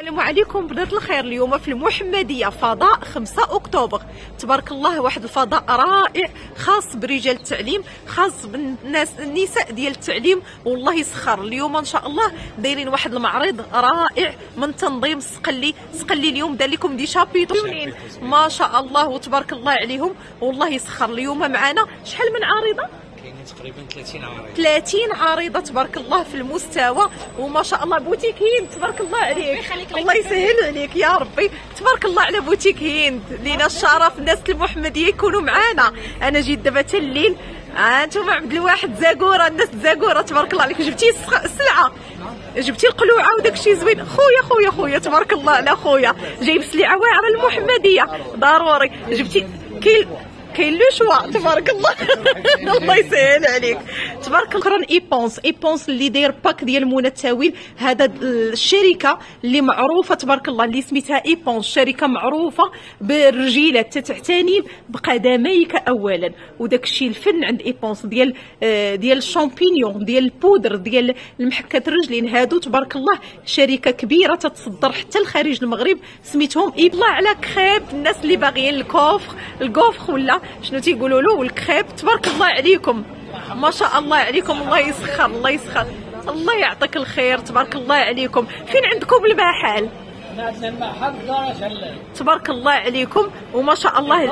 السلام عليكم بنات الخير. اليوم في المحمديه فضاء 5 اكتوبر، تبارك الله واحد الفضاء رائع خاص برجال التعليم، خاص بالناس النساء ديال التعليم، والله يسخر. اليوم ان شاء الله دايرين واحد المعرض رائع من تنظيم سقلي اليوم دار لكم دي شابيطرين ما شاء الله وتبارك الله عليهم، والله يسخر. اليوم معنا شحال من عارضه؟ تقريبا 30 عارضه تبارك الله في المستوى، وما شاء الله بوتيك هند تبارك الله عليك، الله يسهل عليك يا ربي. تبارك الله على بوتيك هند، لينا الشرف الناس المحمديه يكونوا معانا. انا جيت دابا حتى الليل، انتم عبد الواحد زاكوره، الناس زاكوره تبارك الله عليك. جبتي السلعه، جبتي القلوعه وداك الشيء زوين. خويا تبارك الله على خويا، جايب سلعه واعره المحمديه ضروري. جبتي كاين لو شوا تبارك الله الله يسهل عليك تبارك الله. شكرا ايبونس اللي داير باك ديال منى التاويل، هذا الشركه اللي معروفه تبارك الله اللي سميتها ايبونس، شركه معروفه بالرجيلات تتعتني بقدميك اولا، وداك الشيء الفن عند ايبونس ديال الشامبينيون، ديال البودر، ديال المحكات الرجلين. هادو تبارك الله شركه كبيره تتصدر حتى لخارج المغرب، سميتهم الله على كريب. الناس اللي باغيين الكوفخ ولا شنو تيقولوا له والكريب، تبارك الله عليكم ما شاء الله عليكم، الله يسخر الله يعطيك الخير تبارك الله عليكم. فين عندكم المحل؟ عندنا المحل دار شلال تبارك الله عليكم وما شاء الله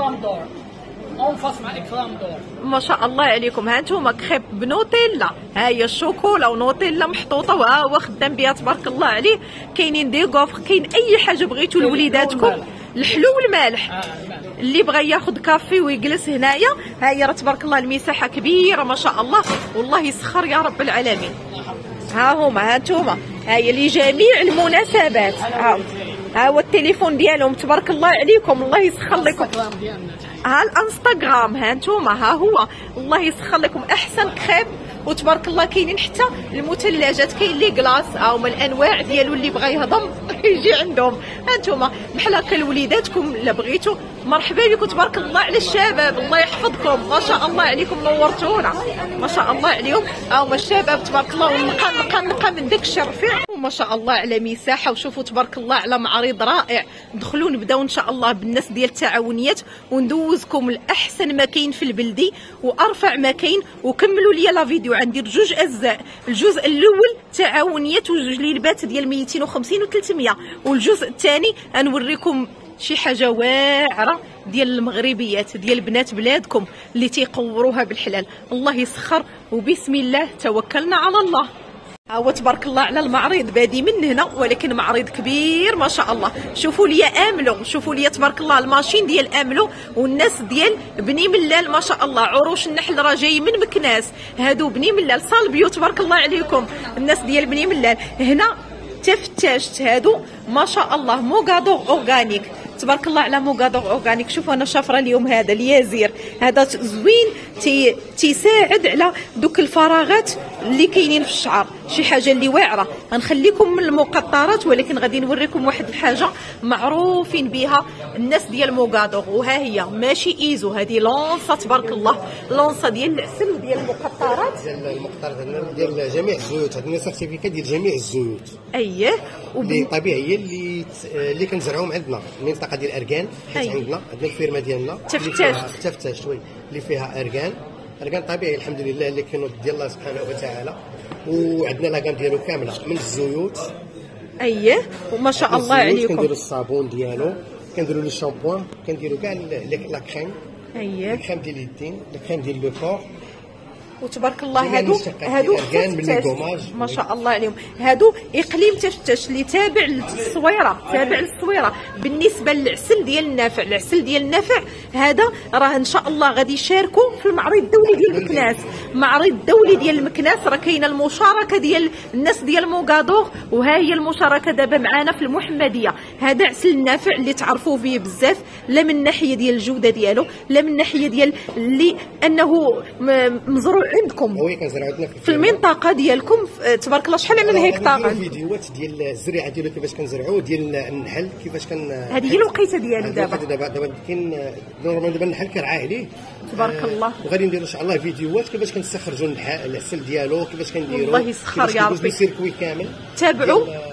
انفص مع اكرام دور ما شاء الله عليكم. ها انتم كريب بنوتيلا، ها هي الشوكولا ونوتيلا محطوطه وها هو خدام بها تبارك الله عليه. كاينين دي كوفر، كاين اي حاجه بغيتوا لوليداتكم، الحلو والمالح. اللي بغى ياخذ كافي ويجلس هنايا، ها هي راه تبارك الله المساحه كبيره ما شاء الله، والله يسخر يا رب العالمين. ها هما هانتوما، ها هي لجميع المناسبات. ها هو التليفون ديالهم تبارك الله عليكم، الله يسخر لكم. ها الانستغرام هانتوما، ها هو الله يسخر لكم احسن كريب. وتبارك الله كاينين حتى المثلجات، كاين لي كلاص هما الانواع ديالو، اللي بغى يهضم يجي عندهم. هانتوما بحال هكا لوليداتكم الا بغيتو، مرحبا بكم تبارك الله على الشباب، الله يحفظكم ما شاء الله عليكم، نورتونا ما شاء الله عليهم. هما الشباب تبارك الله، ونقى من داك الشيء رفيع وما شاء الله على مساحه. وشوفوا تبارك الله على معرض رائع. دخلوا نبداو ان شاء الله بالناس ديال التعاونيات، وندوزكم لاحسن ما كاين في البلدي وارفع ما كاين. وكملوا لي لا فيديو، عندي 2 اجزاء، الجزء الاول تعاونيات وجوج ليلبات ديال 250 و300، والجزء الثاني غنوريكم شي حاجه واعره ديال المغربيات، ديال بنات بلادكم اللي تيقوروها بالحلال. الله يسخر، وبسم الله توكلنا على الله. هو تبارك الله على المعرض بادي من هنا، ولكن معرض كبير ما شاء الله. شوفوا لي املو، شوفوا لي تبارك الله الماشين ديال املو، والناس ديال بني ملال ما شاء الله. عروش النحل راه جاي من مكناس، هادو بني ملال صالبيو تبارك الله عليكم. الناس ديال بني ملال هنا تفتشت، هادو ما شاء الله موغادور اورغانيك تبارك الله على موغادور اورغانيك. شوفوا انا شافره اليوم هذا اليازير، هذا زوين تيساعد على دوك الفراغات اللي كاينين في الشعر، شي حاجه اللي واعره. غنخليكم من المقطرات، ولكن غادي نوريكم واحد الحاجه معروفين بها الناس ديال موغادور، وها هي ماشي ايزو، هذه لونصه تبارك الله، لونصه ديال العسل وديال المقطرات، ديال جميع الزيوت. عندنا سيرتيفيكات ديال جميع الزيوت اييه، اللي طبيعيه اللي كنزرعوهم عندنا المنطقه ديال اركان، حيت عندنا الفيرما ديالنا تفتاش شوي اللي فيها اركان طبيعي الحمد لله، اللي كينوض ديال الله سبحانه وتعالى. وعندنا لاكام ديالو كامله من الزيوت، اييه وما شاء الله عليكم. كنديروا الصابون ديالو، كنديروا لي شامبوان، كنديروا كاع لا كريم، اييه الكريم ديال اليدين، الكريم ديال لو كور. وتبارك الله هادو تفتاش ما شاء الله عليهم. هادو اقليم تفتاش اللي تابع للصويره. بالنسبه للعسل ديال النافع، العسل ديال النافع هذا راه ان شاء الله غادي يشاركوا في المعرض الدولي ديال مكناس. المعرض الدولي ديال مكناس راه كاينه المشاركه ديال الناس ديال موغادور، وها هي المشاركه دابا معنا في المحمديه. هذا عسل النافع اللي تعرفوا فيه بزاف، لا من ناحيه ديال الجوده ديالو، لا من ناحيه ديال اللي انه مزروع عندكم هو كنزرعو عندنا في المنطقه ديالكم تبارك الله. شحال من هكتار؟ فيديوهات ديال الزريعه ديالو كيفاش كنزرعوه، ديال النحل كيفاش هذه هي الوقيته ديالو دابا كاين نورمال دابا النحل كنرعاه عليه تبارك الله. وغادي نديروا ان شاء الله فيديوهات كيفاش كنستخرجوا العسل ديالو، كيفاش كنديروا، الله يسخر يا ربي. سيركوي كامل. تابعوا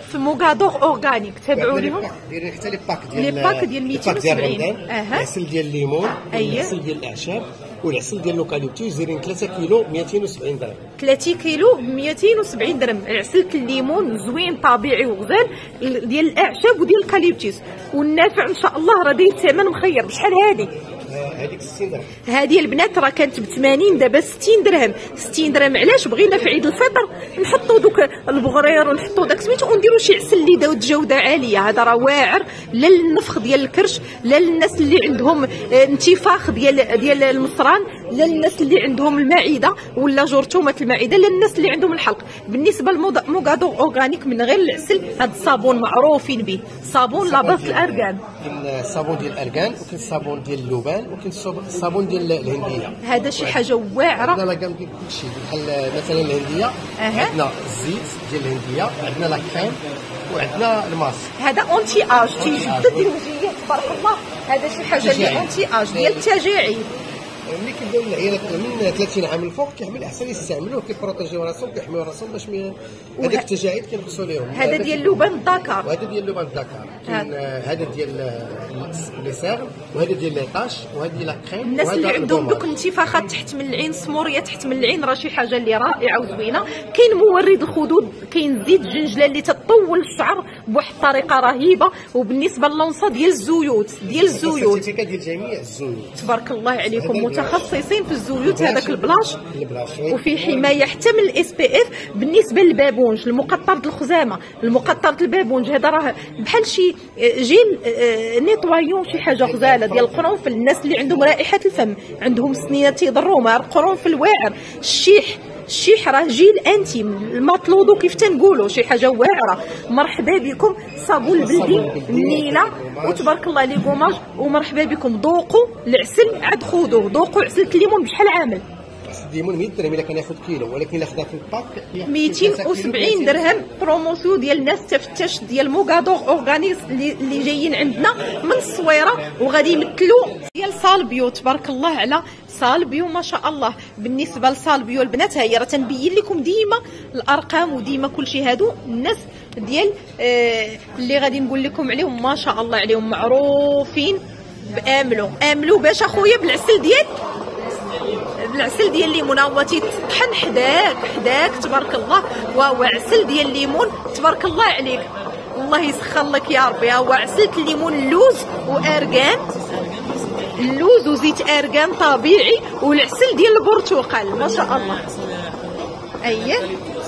في موغادور اورغانيك، تابعوا لهم. دايرين حتى لي باك لي باك ديال 270. العسل ديال الليمون، العسل ديال الاعشاب والعسل ديال لوكاليبتوس دايرين 3 كيلو 270 درهم. 3 كيلو ب 270 درهم. عسل الليمون زوين طبيعي وغزال ديال الاعشاب وديال الكاليبتوس، والنافع ان شاء الله راه داير ثمن مخير. بشحال هذه؟ هذيك 60 درهم. هذه البنات راه كانت ب 80، دابا 60 درهم. 60 درهم علاش؟ بغينا في عيد الفطر نحطوا دوك البغرير ونحطوا داك سميتو ونديروا شي عسل اللي داو جوده عاليه. هذا راه واعر لا للنفخ ديال الكرش، لا للناس اللي عندهم انتفاخ ديال المصران، لا للناس اللي عندهم المعده ولا جرثومه المعده، لا للناس اللي عندهم الحلق. بالنسبه لموغادور اورغانيك من غير العسل، هذا الصابون معروفين به، صابون لاباس الارغان. كاين الصابون ديال الارغان، وكاين الصابون ديال اللبان، وكاين الصابون ديال الهنديه. هذا شي حاجه واعره. عندنا لا كام ديال كلشي، بحال مثلا الهنديه عندنا الزيت ديال الهنديه، عندنا لا كريم، وعندنا الماسك. هذا اونتي اج تيجدد الوجهيه تبارك الله. هذا شي حاجه اللي اونتي اج ديال التجاعيد. ملي كيبداو العيالات من 30 عام الفوق كيحمل الاحسن يستعملوه، كيبروتيجيو راسهم، كيحميو راسهم باش هذاك التجاعيد كينقصوا لهم. هذا ديال لبان الدكار، وهذا ديال لبان الدكار، كاين هذا ديال لي سيغ، وهذا ديال ليطاش، وهذا ديال لا كريم. الناس اللي عندهم دوك الانتفاخات تحت من العين، سموريه تحت من العين، راه شي حاجه اللي رائعه وزوينه. كاين مورد الخدود، كاين زيت الجنجله اللي تطول الشعر بواحد الطريقه رهيبه. وبالنسبه للونصه ديال الزيوت، السيرتيفيكات ديال جميع الزيوت، تبارك الله عليكم، متخصصين في الزيوت. هذاك البلاش وفي حمايه حتى من الاس بي اف. بالنسبه للبابونج، المقطره الخزامه، المقطره البابونج، هذا راه بحال شي جيل نيطوايون، شي حاجه غزاله ديال القرنفل. الناس اللي عندهم رائحه الفم، عندهم سنينه تيضروهم، القرنفل واعر. الشيح راه جيل انتي، المطلودو كيف تنقولوا، شي حاجه واعره. مرحبا بكم. صابون البلدي النيله، وتبارك الله لي كوماج، ومرحبا بكم. ذوقوا العسل، عاد خذوه، ذوقوا عسل الليمون. بشحال عامل؟ الليمون 100 درهم الا كان ياخذ كيلو، ولكن الا خدها في الباك 270 درهم. بروموسيون ديال الناس تفتش ديال موغادور اورغانيك اللي جايين عندنا من الصويره وغادي يمثلوا ديال صالبيو. تبارك الله على صالبيو ما شاء الله. بالنسبه لصالبيو البنات، هي راه تنبين لكم ديما الارقام وديما كلشي. هادو الناس ديال اللي غادي نقول لكم عليهم ما شاء الله عليهم معروفين باملوا باش اخويا بالعسل ديال الليمون. هو تيطحن حداك تبارك الله، وهو عسل ديال الليمون تبارك الله عليك، الله يسخر لك يا ربي. هو عسل الليمون، اللوز وارغان، اللوز وزيت ارغان طبيعي، والعسل ديال البرتقال ما شاء الله. اييه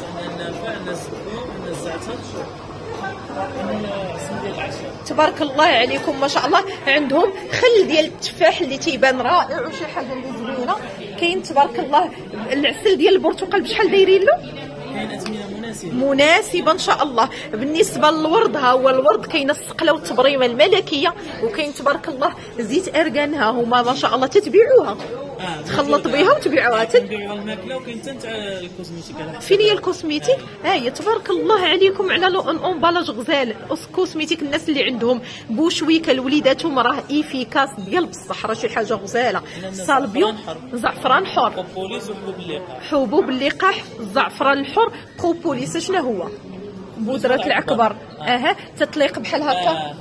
تبارك الله عليكم ما شاء الله. عندهم خل ديال التفاح اللي تيبان رائع وشي حاجه اللي زوينه. كاين تبارك الله العسل ديال البرتقال. بشحال دايرين له؟ كاين اثمنه مناسبه ان شاء الله. بالنسبه للورد، ها هو الورد، كاين الصقله والتبريمه الملكيه، وكاين تبارك الله زيت ارغان. ها هما ما شاء الله تتبيعوها، تخلط بها وتبيعوها. تبيعوا الماكله، وكاين حتى تاع الكوزميتيك. فين هي الكوزميتيك؟ ها هي تبارك الله عليكم على اونبالاج غزال. كوزميتيك الناس اللي عندهم بوشويكه لوليداتهم راه ايفيكاس ديال بصح، راه شي حاجه غزاله. صالبيو زعفران حر، بروبوليس وحبوب اللقاح. حبوب اللقاح، الزعفران الحر، بروبوليس. شنو هو؟ بودره العكبر. تطليق بحال هكا.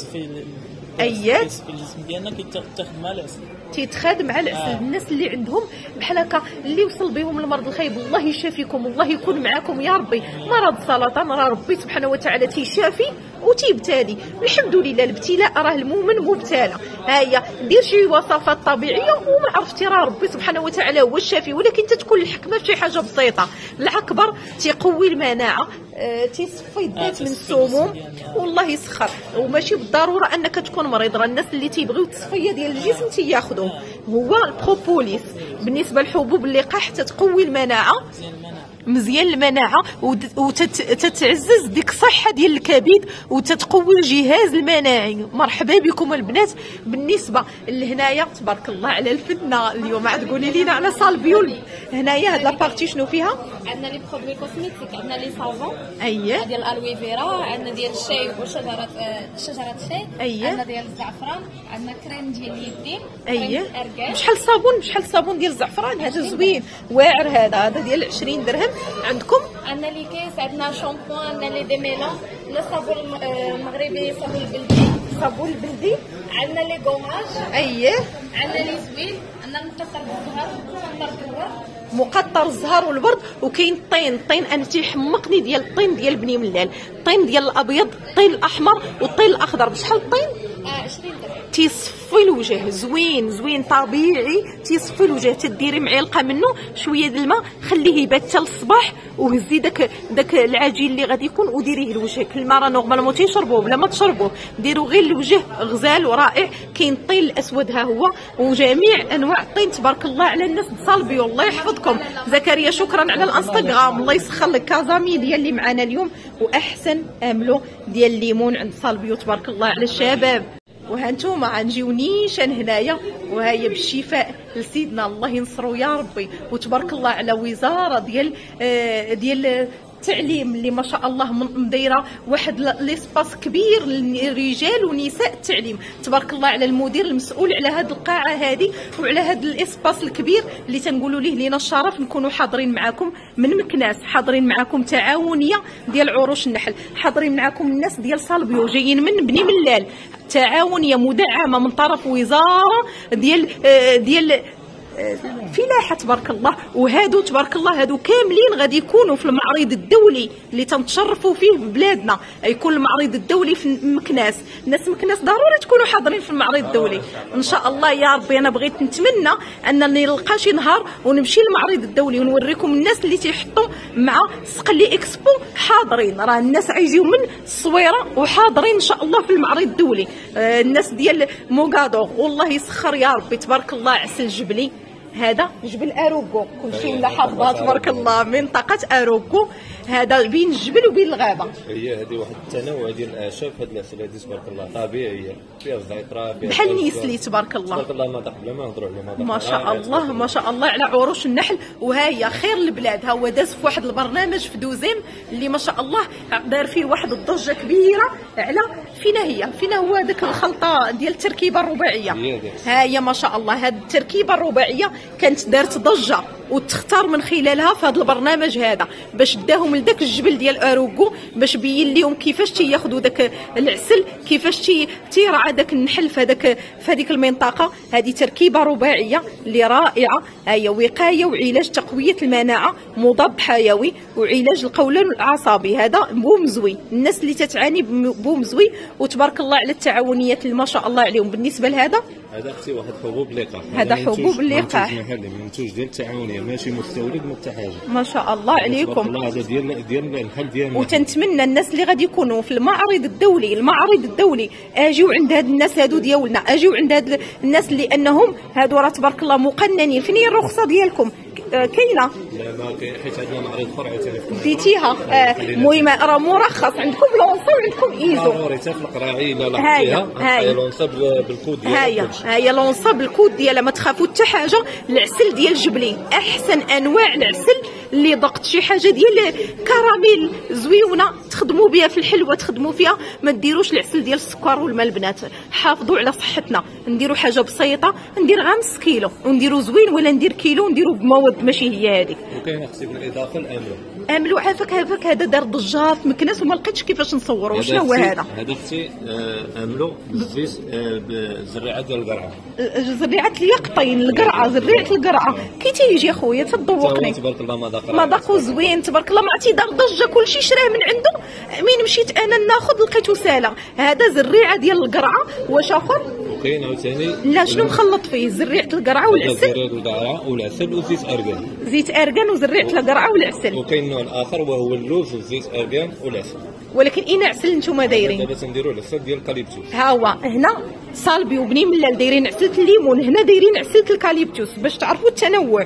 اييه الجسم ديالنا كيتاخذ مع العسل، تيتخاد مع العسل. الناس اللي عندهم بحال هكا اللي وصل بهم المرض الخايب، الله يشافيكم، الله يكون معاكم يا ربي. مرض السرطان راه ربي سبحانه وتعالى تيشافي وتيبتالي، الحمد لله. الابتلاء راه المؤمن مبتلى. ها هي دير شي وصفات طبيعيه، وما عرفتي راه ربي سبحانه وتعالى هو الشافي، ولكن تتكون الحكمه في شي حاجه بسيطه. العكبر تيقوي المناعه، تيصفي الذات من السموم، والله يسخر. وماشي بالضروره انك تكون مريض، راه الناس اللي تيبغيو التصفيه ديال الجسم تياخذوه. هو البروبوليس. بالنسبه للحبوب اللقاح تتقوي المناعه، مزيان المناعه، وتتعزز ديك الصحه ديال الكبد، وتتقوي الجهاز المناعي. مرحبا بكم البنات. بالنسبه لهنايا تبارك الله على الفنه اليوم، عاد تقولي لينا على صالبيول. هنايا هاد لابارتي شنو فيها؟ عندنا لي برودوي كوسميتيك، عندنا لي سافون. اييه ديال الالوي فيرا، عندنا ديال الشاي وشجره الشاي. اييه عندنا ديال الزعفران، عندنا كريم ديال اليدين. اييه بشحال الصابون ديال الزعفران؟ هذا زوين واعر. هذا ديال 20 درهم. عندكم عندنا لي كيس، عندنا شامبوان، عندنا لي ديميلون، عندنا الصابون المغربي، صابون البلدي، صابون البلدي، عندنا لي كوماج، اييه، عندنا لي زوين، عندنا المقطر بالزهر، المقطر بالورد، مقطر الزهر والبرد. وكاين الطين انا تيحمقني ديال الطين ديال بني ملال، الطين ديال الابيض، الطين الاحمر والطين الاخضر. بشحال الطين؟ 20 درهم. تيصفي الوجه، زوين طبيعي، تيصفي الوجه. تديري معلقه منه شويه د الماء، خليه يبات حتى الصباح، وهزي داك العجين اللي غادي يكون وديريه لوجهك. الماء راه نورمالمون تيشربوه بلا ما تشربوه، ديروا غير الوجه غزال ورائع. كاين الطين الاسود ها هو، وجميع انواع الطين تبارك الله على الناس تصالبيو. الله يحفظكم زكريا، شكرا على الانستغرام، الله يسخر لك كازامي ديال اللي معانا اليوم، واحسن املو ديال الليمون عند صالبيو تبارك الله على الشباب. وها نتوما غنجيو نيشان هنايا، وهي بالشفاء لسيدنا، الله ينصرو يا ربي. وتبارك الله على وزاره ديال التعليم اللي ما شاء الله مدايره واحد ليسباس كبير للرجال ونساء التعليم. تبارك الله على المدير المسؤول على هذه القاعه هذه وعلى هذا الاسباس الكبير اللي تنقولوا ليه لينا الشرف نكونوا حاضرين معكم من مكناس، حاضرين معكم تعاونيه ديال عروش النحل، حاضرين معكم الناس ديال صالبيو جايين من بني ملال، تعاونيه مدعمه من طرف وزاره ديال فلاحه تبارك الله. وهادو تبارك الله هادو كاملين غادي يكونوا في المعرض الدولي اللي تنتشرفوا فيه ببلادنا، يكون المعرض الدولي في مكناس. الناس مكناس ضروري تكونوا حاضرين في المعرض الدولي ان شاء الله يا ربي. انا بغيت نتمنى انني نلقى شي نهار ونمشي للمعرض الدولي ونوريكم الناس اللي تيحطوا مع سقلي اكسبو حاضرين. راه الناس عايزين من الصويره وحاضرين ان شاء الله في المعرض الدولي. الناس ديال موغادو والله يسخر يا ربي تبارك الله. عسل جبلي هذا جبل اروكو، كلشي ولا حافظها تبارك الله. منطقه اروكو هذا بين الجبل وبين الغابه. هي هذه واحد التنوع ديال الاعشاب. هذه العسل هذه تبارك الله طبيعيه، فيها الزيتره، فيها بحال نيسلي تبارك الله. تبارك الله مذاق بلا ما نهضروا على مذاق. ما شاء الله ما شاء الله على عروش النحل. وها هي خير البلاد، ها هو داز في واحد البرنامج في دوزيم اللي ما شاء الله دار فيه واحد الضجه كبيره على فينا هو داك الخلطه ديال التركيبه الرباعيه. ها هي ما شاء الله هاد التركيبه الرباعيه كانت دارت ضجه وتختار من خلالها في هذا البرنامج هذا باش داهم لذاك الجبل ديال اروكو، باش بين لهم كيفاش تياخذوا داك العسل، كيفاش تيرعى داك النحل في هذيك المنطقه. هذه تركيبه رباعيه اللي رائعه، هي وقايه وعلاج تقويه المناعه، مضاد حيوي وعلاج القولون العصبي. هذا بومزوي، الناس اللي تتعاني بومزوي وتبارك الله على التعاونيات اللي ما شاء الله عليهم. بالنسبه لهذا اختي واحد حبوب اللقاح، هذا حبوب اللقاح محلي منتوج ديال التعاونيه، ماشي مستورد من حتى حاجه. ما شاء الله عليكم. الله هذا ديال الحل ديالنا. وتنتمنى الناس اللي غادي يكونوا في المعرض الدولي اجيو عند هاد الناس هادو ديالنا، اجيو عند هاد الناس اللي انهم هادو راه تبارك الله مقننين. فين هي الرخصه ديالكم؟ كاينه؟ لا ما كاين، حيت عندنا معرض فرع ثاني ديتيها. المهم راه مرخص، عندكم لونسا وعندكم ايزو. ضروري حتى في القراعي لا لاحظتيها هي لونسا بالكود ديالها. هي لونسا بالكود ديالها، ما تخافوا حتى حاجه. العسل ديال جبلي احسن انواع العسل اللي ضقت شي حاجه ديال كراميل زويونه تخدموا بها في الحلوه، تخدموا فيها. ما ديروش العسل ديال السكر والماء البنات، حافظوا على صحتنا. نديروا حاجه بسيطه، ندير غير نص كيلو ونديروا زوين، ولا ندير كيلو ونديروا بمواد ماشي هي هذيك. وكاين اختي بالاضافه املو عافاك هذا دار ضجه في مكناس وما لقيتش كيفاش نصوروا. شنو هو هذا؟ هذا اختي املو بالزيت بالزريعه ديال القرعه، زريعه اليقطين، القرعه، زريعه القرعه. كي تيجي اخويا تذوقني تبارك الله مذاقو زوين تبارك الله. ما عرفتي دار ضجه كلشي شراه من عنده. مين مشيت انا ناخذ لقيتو سالا. هذا زريعه ديال القرعه. واش اخر؟ وكاين عاوتاني لا شنو مخلط فيه؟ زريعه القرعه والعسل. زريعه القرعه والعسل وزيت ارغان. زيت ارغان وزريعه القرعه والعسل. وكاين النوع الاخر وهو اللوز وزيت ارغان والعسل. ولكن اين عسل نتوما دايرين؟ دابا تنديروا العسل ديال الكاليبتوس. ها هو هنا صالبي وبني ملال دايرين عسل الليمون، هنا دايرين عسل الكاليبتوس باش تعرفوا التنوع.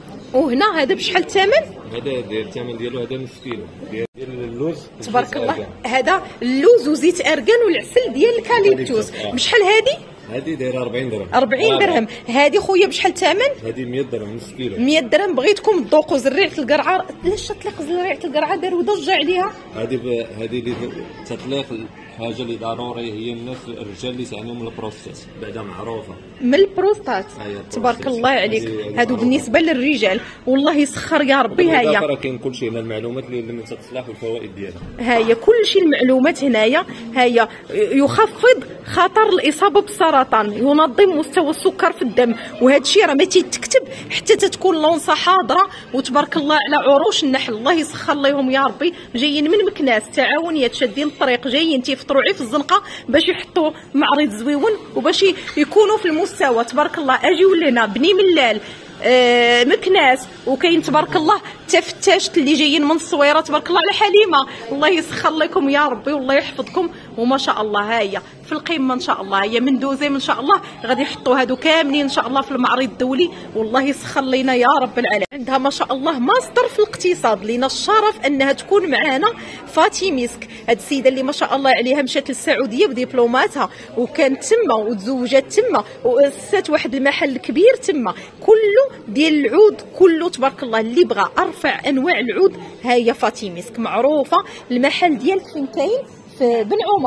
وهنا هذا بشحال الثمن؟ هذا الثمن ديالو هذا نص كيلو ديال اللوز تبارك الله. هذا اللوز وزيت ارغان والعسل ديال الكاليبتوس. بشحال هذه دايره 40 درهم. 40 درهم. هذه خويا بشحال الثمن؟ هذه 100 درهم نص كيلو. 100 درهم. بغيتكم تذوقوا زريعه القرعه. علاش تطلق زريعه القرعه داروا ضجه عليها؟ هذه اللي تطلق حاجه اللي ضروري هي الناس الرجال اللي تعانيو من البروستات بعدا معروفه من البروستات. البروستات. تبارك الله عليك. هذه هادو بالنسبه للرجال والله يسخر يا ربي. هيا راه كاين كلشي هنا المعلومات اللي لم تتصلح والفوائد ديالها. هيا كلشي المعلومات هنايا. هيا يخفض خطر الاصابه بالسرطان، ينظم مستوى السكر في الدم، وهذا الشيء راه ما تيتكتب حتى تتكون لونصه حاضره. وتبارك الله على عروش النحل، الله يسخر لهم يا ربي. جايين من مكناس تعاونيات شادين الطريق، جايين تيفطروا عي في الزنقه باش يحطوا معرض زويون وباش يكونوا في المستوى. تبارك الله اجيو لنا بني ملال مكناس، وكاين تبارك الله تفتاشت اللي جايين من الصويره. تبارك الله على حليمه، الله يسخر لكم يا ربي والله يحفظكم. وما شاء الله هيا في القمه ان شاء الله، هي من دوزيم ان شاء الله غادي يحطوا هادو كاملين ان شاء الله في المعرض الدولي، والله يسخر لينا يا رب العالمين. عندها ما شاء الله ماستر في الاقتصاد، لينا الشرف انها تكون معنا فاتي مسك. هاد السيده اللي ما شاء الله عليها مشات للسعوديه بدبلوماتها وكانت تما وتزوجات تما واسست واحد المحل كبير تما، كله ديال العود كله تبارك الله. اللي بغى ارفع انواع العود ها هي فاتي مسك معروفه. المحل ديالك فين كاين؟ في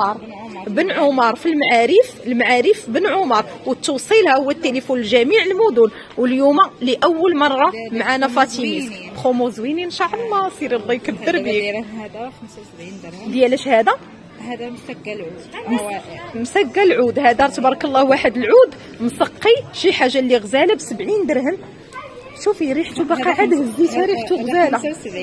بن عمر في المعارف بن عمر، والتوصيل ها هو التليفون لجميع المدن. واليوم لاول مره معنا فاتي مسك برومو زوينين ان شاء الله. سير الله يكبر بك. هذا 75 درهم. ديالاش هذا؟ هذا مسقى العود. مسقى العود هذا تبارك الله، واحد العود مسقي شي حاجه اللي غزاله ب70 درهم. شوفي ريحته باقا عاد هزيتها، ريحته غزاله.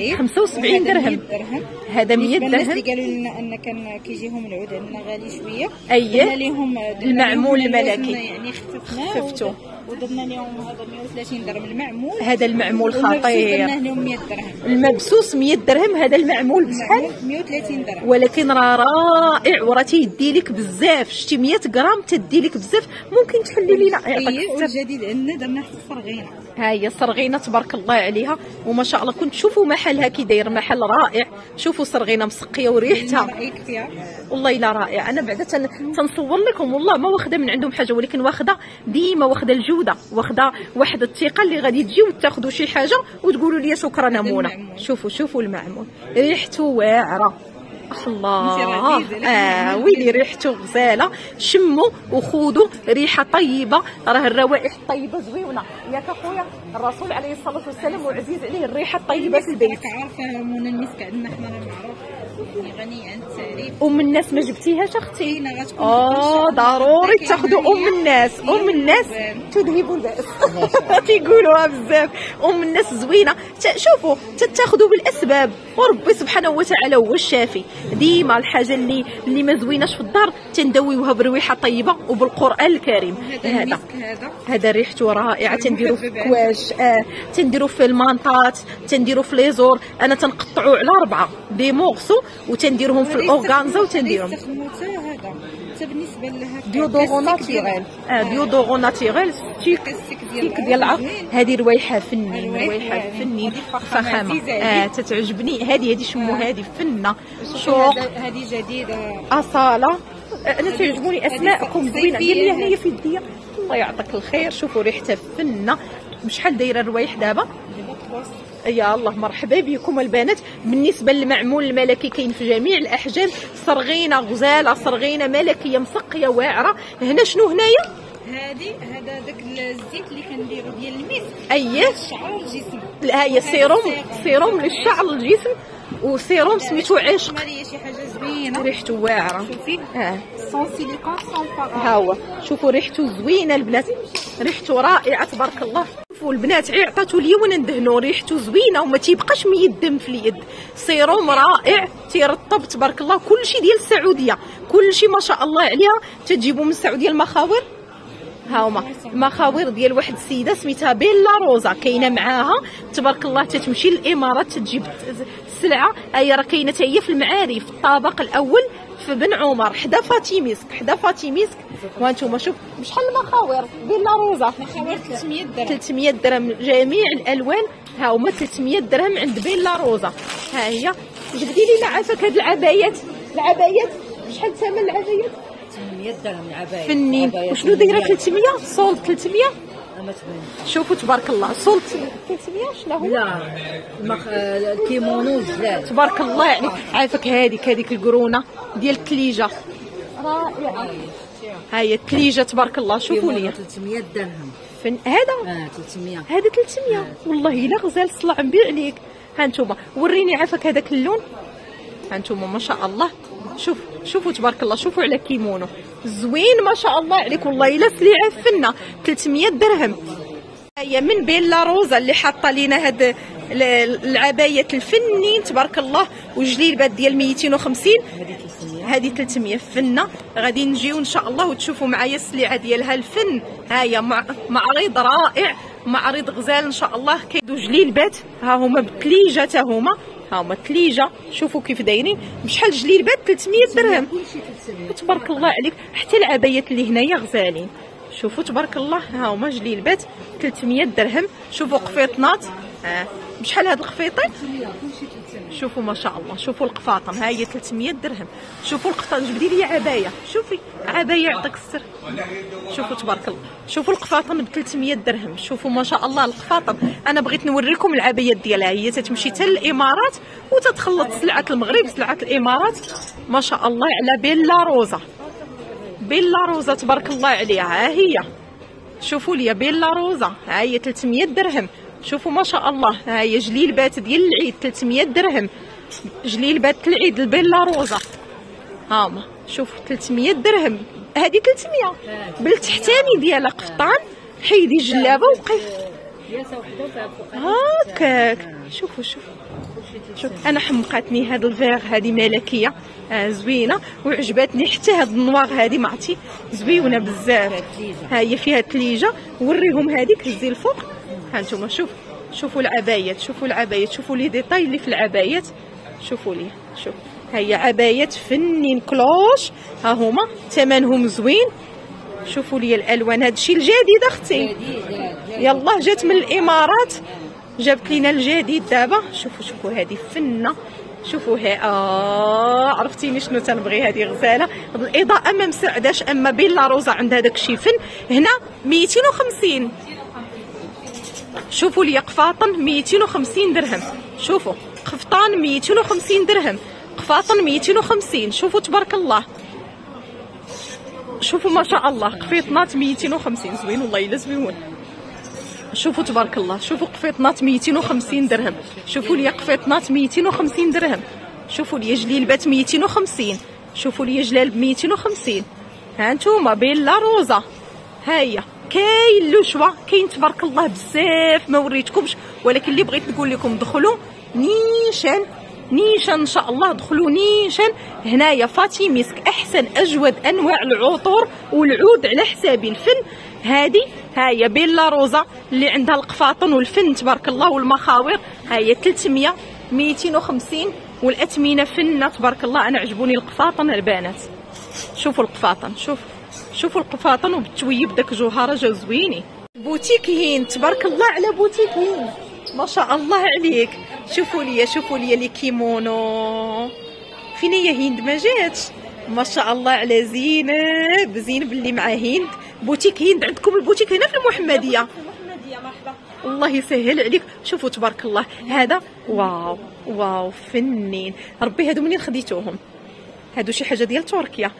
75 درهم. هذا 100 درهم. الناس اللي قالوا لنا ان كان كيجيهم العود عندنا غالي شويه، اييه درنا لهم المعمول الملكي يعني خففتوه ودرنا لهم هذا 130 درهم المعمول. هذا المعمول خطير. درنا لهم 100 درهم. المبسوس 100 درهم. هذا المعمول بشحال؟ 130 درهم. ولكن راه رائع وراه تيدي لك بزاف. شتي 100 غرام تدي لك بزاف. ممكن تحلي لينا يعطيك الجديد عندنا درنا حتى الصرغينه. ها هي الصرغينه تبارك الله عليها وما شاء الله. كنت تشوفوا محلها كي داير، محل رائع. شوفوا صرغينه مسقيه وريحتها والله الا رائع. انا بعدا تنصور لكم والله ما واخده من عندهم حاجه، ولكن واخده ديما واخده الجوده، واخده واحد الثقه اللي غادي تجيو تاخذوا شي حاجه وتقولوا لي شكرا امونه. شوفوا المعمول ريحته واعره الله. ويلي ريحته غزاله. شموا وخذوا ريحه طيبه. راه الروائح الطيبه زويونه ياك اخويا. الرسول عليه الصلاه والسلام وعزيز عليه الريحه الطيبه في البيت. عارفه منى المسك عندنا حنا راه معروف غني عن التعريف. ام الناس ما جبتيهاش اختي؟ ضروري تاخذوا ام الناس تذهب الباس. تيقولوها بزاف. ام الناس زوينه. شوفوا تاخذوا بالاسباب وربي سبحانه وتعالى هو الشافي. ديما الحاجه اللي ما زويناش في الدار تندويوها برويحه طيبه وبالقران الكريم. هذا ريحته رائعه. تنديروا في كواش، تنديروا في المانطات، تنديروا في ليزور. انا تنقطعوا على 4 دي مورسو وتنديرهم في الاورغانزا وتنديرهم. هذا بالنسبه لها ديودورون ناتيريل. ديودورون ناتيريل ستيك ديال العرق. هذه رويحه فنين فخامه. تتعجبني هذه شموا هذه فنه. شوق هذه جديده اصاله. انا تعجبوني اسماءكم زوينه. ديال هنايا في يديا الله يعطيك الخير. شوفوا ريحتها فنه. بشحال دايره الروايح دابا؟ يا الله مرحبا بكم البنات. بالنسبه للمعمول الملكي كاين في جميع الاحجام. صرغينه غزاله، صرغينه ملكيه مسقيه واعره. هنا شنو هنايا؟ هذا داك الزيت اللي كنديروا ديال المسك. اييه الشعر والجسم. ها هي سيروم للشعر والجسم، وسيروم سميتو عشق. شي حاجه زوينه ريحته واعره. شوفي سون سيليكون سون بارا. ها هو شوفوا ريحته زوينه البنات، ريحته رائعه تبارك الله. شوفوا البنات عطاتو لي وانا ندهنو. ريحته زوينه وما تيبقاش ميدم في اليد. سيروم رائع تيرطب تبارك الله. كلشي ديال السعوديه، كلشي ما شاء الله عليها. تجيبوا من السعوديه المخاور. ها هما المخاور ديال واحد السيده سميتها بيلا روزا، كاينه معاها تبارك الله. تتمشي للامارات تجيب السلعه. هي راه كاينه حتى هي في المعارف الطابق الاول في بن عمر حدا فاتي مسك. وانتم شوف بشحال المخاور بيلا روزا. مخاور 300 درهم. 300 درهم جميع الالوان. ها هما 300 درهم عند بيلا روزا. ها هي جبدي لي عافاك هاد العبايات بشحال ثمن العبايات؟ 800 درهم العباية فنين. وشنو دايره 300 صولد 300؟ شوفوا تبارك الله صولد 300 شنو هو؟ لا الكيمونو جلال تبارك الله عليك. عافاك هذيك القرونه ديال الكليجه رائعه. ها هي الثليجه تبارك الله، شوفوا لي 300 درهم. فن هذا 300. هذا 300 والله الا غزال صلع نبيع عليك. ها انتم وريني عافاك هذاك اللون، ها انتم ما شاء الله. شوفوا تبارك الله، شوفوا على كيمونو زوين ما شاء الله عليك، والله الا سليعه فنه. 300 درهم. هي من بيلا روزا اللي حاطه لينا هاد العبايات الفنين تبارك الله، وجليبات ديال 250. هذه 300 فنه. غادي نجيو ان شاء الله وتشوفوا معايا السليعه ديالها الفن. ها هي معرض رائع، معرض غزال ان شاء الله. كايدو جليبات ها هما بالثليجه، تا هما ها هما الثليجه، شوفوا كيف دايرين بشحال جليبات. 300 درهم تبارك الله عليك. حتى العبايات اللي هنايا غزالين، شوفوا تبارك الله. ها هما جليبات 300 درهم. شوفوا قفيطنات بشحال هاد القفيطين، شوفوا ما شاء الله. شوفوا القفاطن ها هي 300 درهم. شوفوا القفاطن، جبدي لي عبايه، شوفي عبايه يعطيك السر. شوفوا تبارك الله، شوفوا القفاطن ب 300 درهم. شوفوا ما شاء الله القفاطن. انا بغيت نوريكم العبايات ديالها، هي تتمشي حتى للامارات وتتخلط سلعه المغرب سلعه الامارات ما شاء الله. على بيلا روزا، بيلا روزا تبارك الله عليها. ها هي شوفوا لي بيلا روزا، ها هي 300 درهم. شوفوا ما شاء الله. ها هي جليلبات ديال العيد 300 درهم. جليلبات العيد البيلا روزا هاما، شوفوا 300 درهم. هذه 300 بالتحتاني ديالها قفطان، حيدي جلابه وقف هاكاك. شوفوا شوف انا حمقاتني هذا الفيغ، هذه ملكيه زوينه وعجباتني. حتى هاد النواغ هذه ما عرفتي زويونه بزاف. ها هي فيها ثليجه. وريهم هذيك، هزي الفوق. ها انتم شوفوا العبايات، شوفوا العبايات، شوفوا لي ديتاي اللي في العبايات. شوفوا لي شوف، ها هي عبايات فنين كلوش، ها هما ثمنهم زوين. شوفوا لي الالوان، هادشي الجديد اختي، يلا جات من الامارات جابت لينا الجديد دابا. شوفوا هذه فنه. شوفوا عرفتيني شنو تنبغي. هذه غزاله، الاضاءه ما مساعداش، اما بيلا روزا عندها داكشي فن. هنا 250. شوفوا لي قفاطن 250 درهم. شوفوا قفطان 250 درهم، قفاطن 250. شوفوا تبارك الله، شوفوا ما شاء الله. قفيطنات 250 زوين والله الا زويون. شوفوا تبارك الله، شوفوا قفيطنات 250 درهم. شوفوا لي قفيطنات 250 درهم. شوفوا لي جليلبات 250. شوفوا لي جلال ب 250. ها انتوما بيلا روزا. ها هي كاين لوشوا، كاين تبارك الله بزاف ما وريتكمش، ولكن اللي بغيت نقول لكم دخلوا نيشان ان شاء الله. دخلوا نيشان هنايا فاطميسك، احسن اجود انواع العطور والعود على حسابي. الفن هذه هاهي بيلا روزا اللي عندها القفاطن والفن تبارك الله والمخاور. هاهي 300 250. والاثمنه فنه تبارك الله. انا عجبوني القفاطن البنات. شوفوا القفاطن، شوفوا القفاطن وبالتويب داك جوهره جاو زوينين. بوتيك هين تبارك الله على بوتيك هين ما شاء الله عليك. شوفوا لي لي كيمونو. فين هي هند ما جاتش؟ ما شاء الله على زينب اللي مع هند. بوتيك هند عندكم البوتيك هنا في المحمديه. مرحبا. الله يسهل عليك. شوفوا تبارك الله هذا واو فنين. ربي هادو منين خديتوهم؟ هادو شي حاجه ديال تركيا،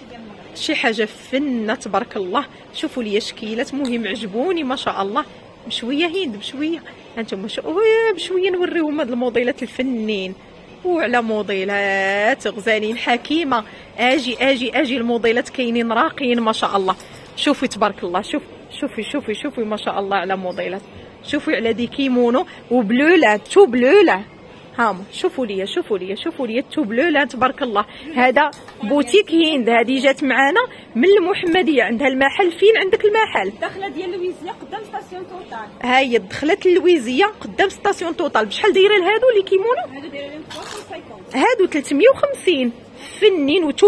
شي حاجه فنه تبارك الله. شوفوا لي شكيلات مهم عجبوني ما شاء الله. بشويه هند بشويه، انتم بشويه نوريهم هاد الموديلات الفنين. وعلى موديلات غزالين حكيمه. اجي الموديلات كاينين راقيين ما شاء الله. شوفي تبارك الله، شوفي ما شاء الله على موديلات. شوفي على دي كيمونو وبلوله تو بلوله. هاما شوفوا لي تو بلوله تبارك الله. هذا بوتيك هند، هذه جات معانا من المحمديه. عندها المحل فين؟ عندك المحل الدخله ديال لويزيا قدام ستاسيون توتال. هاهي دخلت اللويزيه قدام ستاسيون توتال. بشحال دايره لهادو لي كيمونو؟ هادو دايره لهم 350. هادو 350 فنين وتو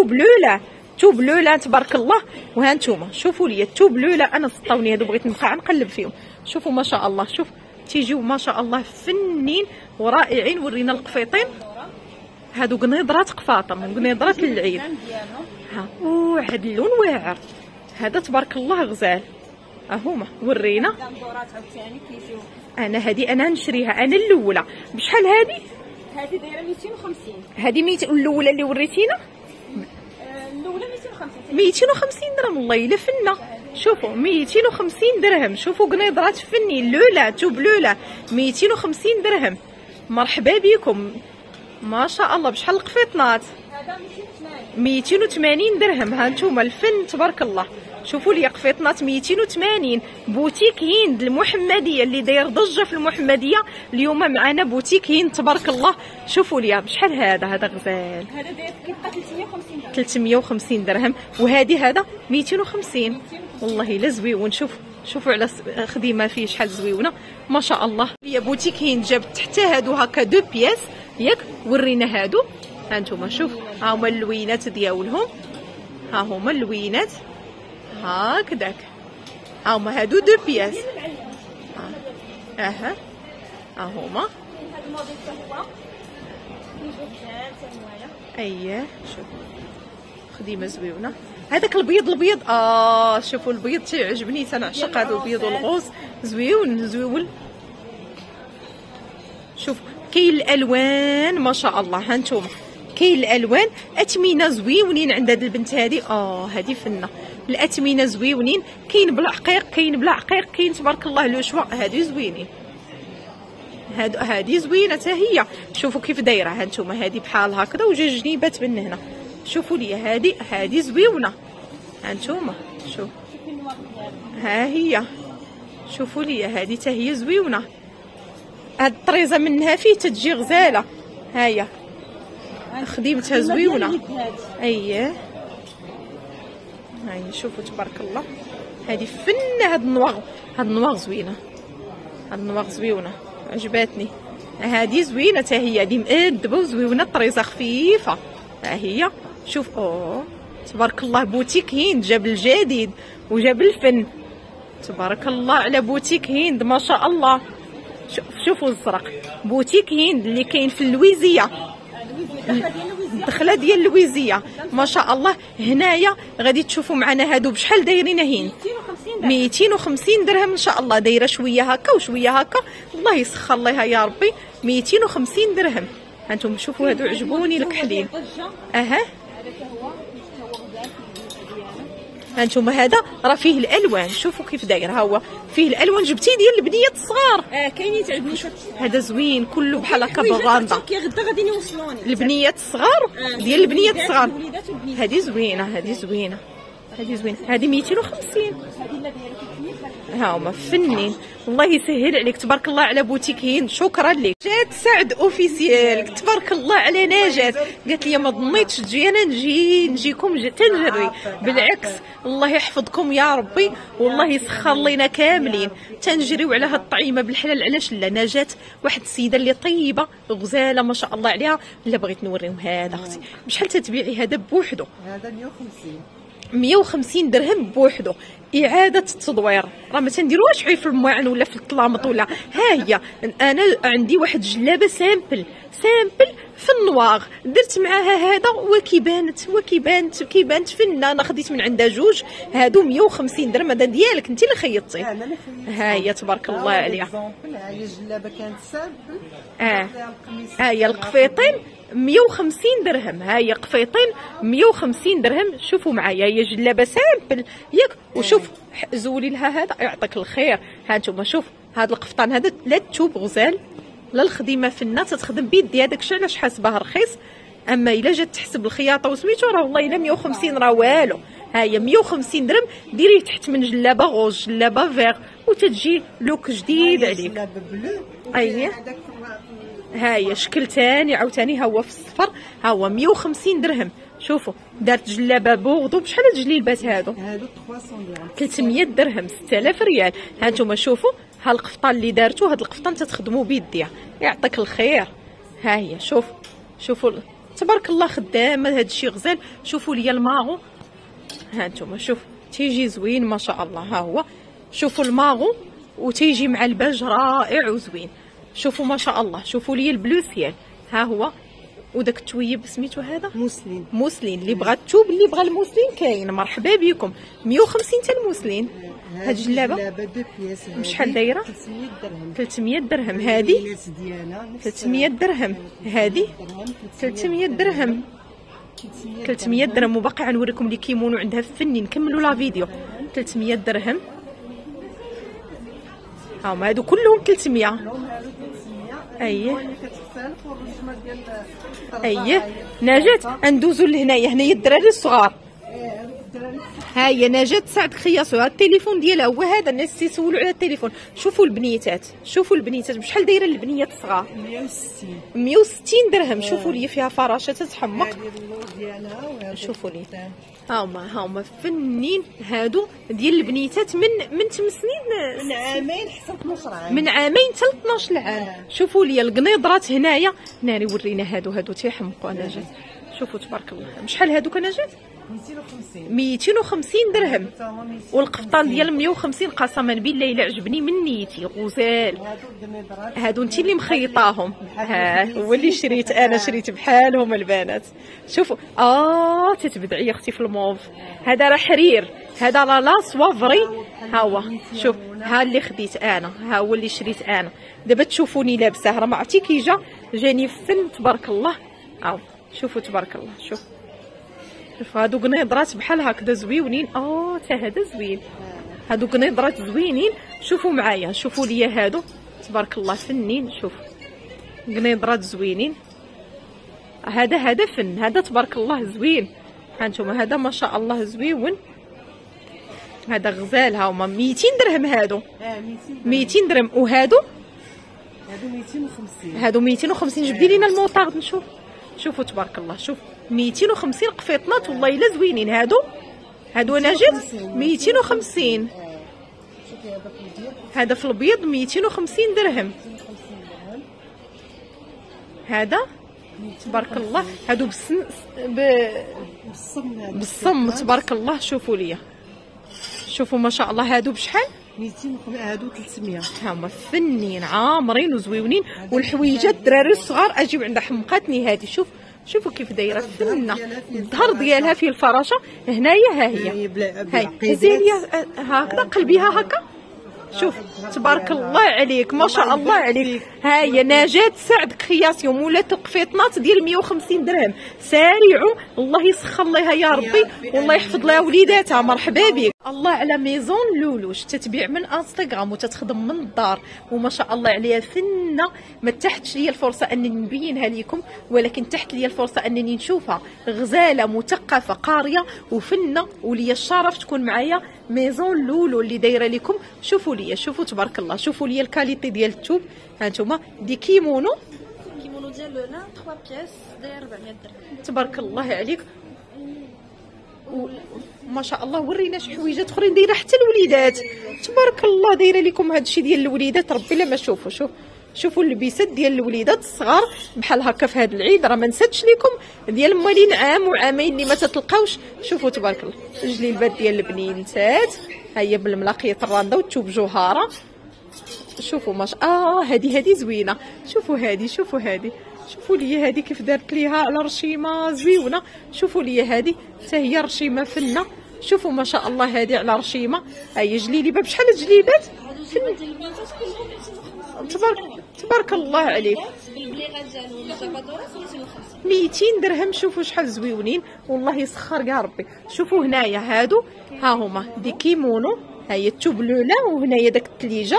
بلوله تبارك الله. وها نتوما شوفوا لي تو بلوله. انا سطاوني هادو بغيت نبقى نقلب فيهم. شوفوا ما شاء الله، شوف تيجيو ما شاء الله فنين ورائعين. ورينا القفيطين هادو قنيضرات قفاطم، قنيضرات للعيد. ها وهاد اللون واعر هذا تبارك الله غزال. هما ورينا. انا هادي انا نشريها انا الاولى. بشحال هادي؟ هادي دايره 250. هادي 200 الاولى اللي وريتينا؟ الاولى 250. 250 درهم. والله الا فنه. شوفوا 250 درهم. شوفوا قنيضرات فني لولا توب لولا 250 درهم. مرحبا بكم ما شاء الله. بشحال القفيطنات؟ 280 درهم. ها انتم الفن تبارك الله. شوفوا لي قفيطنات 280. بوتيك هند المحمديه اللي داير ضجه في المحمديه اليوم معنا بوتيك هند تبارك الله. شوفوا لي بشحال هذا غزال. هذا داير كيبقى 350 درهم. 350 درهم. وهذه هذا 250. والله الا زويون. شوفوا على خديمه فيه شحال زويونه ما شاء الله. يا بوتيك هند جابت حتى هادو هكا دو بياس ياك. ورينا هادو ها انتم. شوف ها هما اللوينات ديالهم. ها هما اللوينات هكذاك. ها هما هادو دو بياس. ها هما. اييه شوف خديمه زويونه. هذاك البيض شوفوا البيض تيعجبني تنعشق هذا البيض والغوص زويون. شوف كاين الالوان ما شاء الله. ها انتم كاين الالوان اثمنه زويونين عند هذه البنت هذه. هذه فنه. الاثمنه زويونين. كاين بالعقيق كاين بلا عقيق كاين تبارك الله لو شوا. هذه زوينين. هذه زوينه حتى هي. شوفوا كيف دايره. ها انتم هذه بحال هكذا وجوج جنيبات من هنا. شوفوا لي هذه زويونه. ها انتم شوف ها هي. شوفوا لي هذه حتى هي زويونه. هاد الطريزه منها فيه تتجي غزاله. ها هي خديمتها زويونه. اييه هاي شوفوا تبارك الله. هذه فنه. هاد النواغ زوينه. هاد النواغ زويونه عجباتني. هذه زوينه حتى هي. هذه مأدبه وزويونه. الطريزه خفيفه. ها هي شوف. تبارك الله. بوتيك هند جاب الجديد وجاب الفن تبارك الله على بوتيك هند ما شاء الله. شوفوا الزرق. بوتيك هند اللي كاين في اللويزيه. الدخله ديال اللويزيه ما شاء الله. هنايا غادي تشوفوا معنا هادو بشحال دايرين هين. 250 درهم ان شاء الله. دايره شويه هكا وشويه هكا. الله يسخر ليها يا ربي. 250 درهم. هانتم شوفوا هادو عجبوني الكحلين. هانتوما هذا راه فيه الالوان. شوفوا كيف داير. ها هو فيه الالوان. جبتي ديال البنيات الصغار. كاينين تعجبني. هذا زوين كله بحال هكا بالغامضه. غدا غادي يوصلوني البنيات الصغار ديال البنيات الصغار. هذه زوينه. هذه 250. ها هما فنين. الله يسهل عليك تبارك الله على بوتيك هند. شكرا لك. جات سعد اوفيسيال تبارك الله على نجات. قالت لي ما ظنيتش تجي انا نجيكم تنجري. بالعكس الله يحفظكم يا ربي والله يسخر لينا كاملين. تنجريو على هاد الطعيمه بالحلال. علاش لا؟ نجات واحد السيده اللي طيبه غزاله ما شاء الله عليها. لا بغيت نوريهم هذا اختي. بشحال تتبيعي هذا بوحدو؟ هذا 150. 150 درهم بوحدو. اعاده التدوير. راه ما تنديروهاش في الماعن ولا في الطلامط ولا. ها هي انا عندي واحد جلابه سامبل في النواغ. درت معاها هذا وكيبانت فنه. انا خديت من عندها جوج. هادو 150 درهم. هذا ديالك انت اللي خيطتي. ها هي تبارك الله عليها. ها هي الجلابه كانت سامبل. ها هي القفيطين 150 درهم. ها هي قفيطين 150 درهم. شوفوا معايا هي جلابه سامبل ياك. وشوف زولي لها هذا يعطيك الخير. ها انتم شوف هذا القفطان هذا لا تشوب غزال لا الخديمه فنه. تتخدم بيدي. هذاك الشيء علاش حاسبها رخيص. اما الا جات تحسب الخياطه وسميتو راه والله الا 150 راه والو. ها هي 150 درهم. ديريه تحت من جلابه غوج جلابه فيغ وتتجي لوك جديد عليك. اييه ها هي شكل ثاني عاوتاني. ها هو في الصفر. ها هو 150 درهم. شوفوا دارت جلابه بوغدو. بشحال هاد الجليبات هادو؟ 300 درهم 6000 ريال. ها انتم شوفوا ها القفطان اللي دارتو. هاد القفطان تتخدموا بيديا يعطيك الخير. ها هي شوفوا تبارك الله خدامه. هاد الشيء غزال. شوفوا لي الماغو. ها انتم شوف تيجي زوين ما شاء الله. ها هو شوفوا الماغو وتيجي مع الباج رائع وزوين. شوفوا ما شاء الله. شوفوا لي البلوسيال. ها هو وداك التويب سميتو هذا موسلين. اللي بغى التوب اللي بغى الموسلين كاين. مرحبا بكم. 150 تاع الموسلين. هاد الجلابه بشحال دايره؟ 300 درهم. هذه 300 درهم. هذه 300 درهم. 300 درهم. وباقي غنوريكم لي كيمونو عندها فني. نكملوا لا فيديو. 300 درهم. هاهما هادو كلهم 300. اييه اييه نجاة. ندوزو لهنايا. هنايا الدراري الصغار. ها هي نجاة سعد خياصو. هاد التليفون ديالها هو هذا. الناس تيسولوا على التليفون. شوفوا البنيتات، شوفوا البنيتات بشحال دايره البنيات الصغار. 160 درهم. شوفوا لي فيها فراشه تتحمق. شوفوا لي هاهما فنين هادو ديال البنيتات من 8 سنين، من عامين حتى 12 عام، من عامين حتى 12 عام. شوفوا لي القنيضرات هنايا. ناري ورينا هادو تيحمقوا. نجاة شوفوا تبارك الله. بشحال هادوك نجاة؟ 250 درهم. والقفطان ديال 150. قسما بالله الا عجبني من نيتي غزال. هادو انت اللي مخيطاهم. ها هو اللي شريت انا، شريت بحالهم البنات. شوفوا تتبدعي اختي في الموف. هذا راه حرير، هذا لا صوافري. ها هو شوف، ها اللي خديت انا، ها هو اللي شريت انا. دابا تشوفوني لابسه راه ما عرفتي كي جاني فن تبارك الله. شوفوا تبارك الله. شوف هادو قنيضرات بحال هكذا زويونين. تا هذا زوين. هادو قنيضرات زوينين. شوفوا معايا، شوفوا ليا هادو تبارك الله فنين. شوف قنيضرات زوينين. هذا فن، هذا تبارك الله زوين. هانتوما هذا ما شاء الله زويون. هذا غزال. هاهما 200 درهم هادو. 200 درهم. وهادو 250. هادو 250. جبدي لينا الموطارد نشوف. شوفوا تبارك الله. شوف 250 قفيطنات والله الا زوينين. هادو نجد 250. هذا في الابيض 250 درهم. هذا تبارك الله. هادو بالصم تبارك الله. شوفوا ليا، شوفوا ما شاء الله. هادو بشحال؟ 200. هادو 300. هما فنين عامرين وزويونين. والحويجات الدراري الصغار اجيب عندها حمقاتني هذه. شوفوا كيف دايره فنه. الظهر ديالها فيه الفراشه. هنايا ها هي. هاي زيري هكذا قلبيها هكا. شوف تبارك الله عليك ما شاء الله عليك. ها هي نجاة سعد كرياسيون مولات القفيطنات ديال 150 درهم. سارعوا الله يسخر ليها يا ربي والله يحفظ لها وليداتها. مرحبا بك. الله على ميزون لولوش. تتبيع من انستغرام وتتخدم من الدار وما شاء الله عليها فنه. ما تحتش ليا الفرصه انني نبينها لكم، ولكن تحت ليا الفرصه انني نشوفها. غزاله مثقفه قاريه وفنه، وليا الشرف تكون معايا ميزون لولو اللي دايره لكم. شوفوا ليا، شوفوا تبارك الله. شوفوا ليا الكاليتي ديال الثوب. هانتوما دي كيمونو ديال لولا 3 بياس داير 400 درهم. تبارك الله عليك. ما شاء الله. ورينا شي حويجات اخرين دايره حتى الوليدات. تبارك الله دايره لكم هادشي ديال الوليدات. ربي لا ما شوفوا. شوفوا اللبيسات ديال الوليدات الصغار بحال هكا في هذا العيد. راه ما نساتش لكم ديال موالين عام وعامين اللي ما تتلقاوش. شوفوا تبارك الله الجليبات ديال البنينتات. ها هي بالملاقيه الرانده والثوب جوهره. شوفوا ما شاء هذه زوينه. شوفوا هذه، شوفوا هذه، شوفوا لي هذه كيف دارت ليها على رشيمه زويونه. شوفوا لي هذه حتى هي رشيمه فنه. شوفوا ما شاء الله هذه على رشيمه. هي جليبه. بشحال الجليبات؟ تبارك الله عليك. 200 درهم. شوفوا شحال زويونين والله يسخر يا ربي. شوفوا هنايا هادو ها هما دي كيمونو. ها هي الثوب لولا وهنايا داك الثليجه.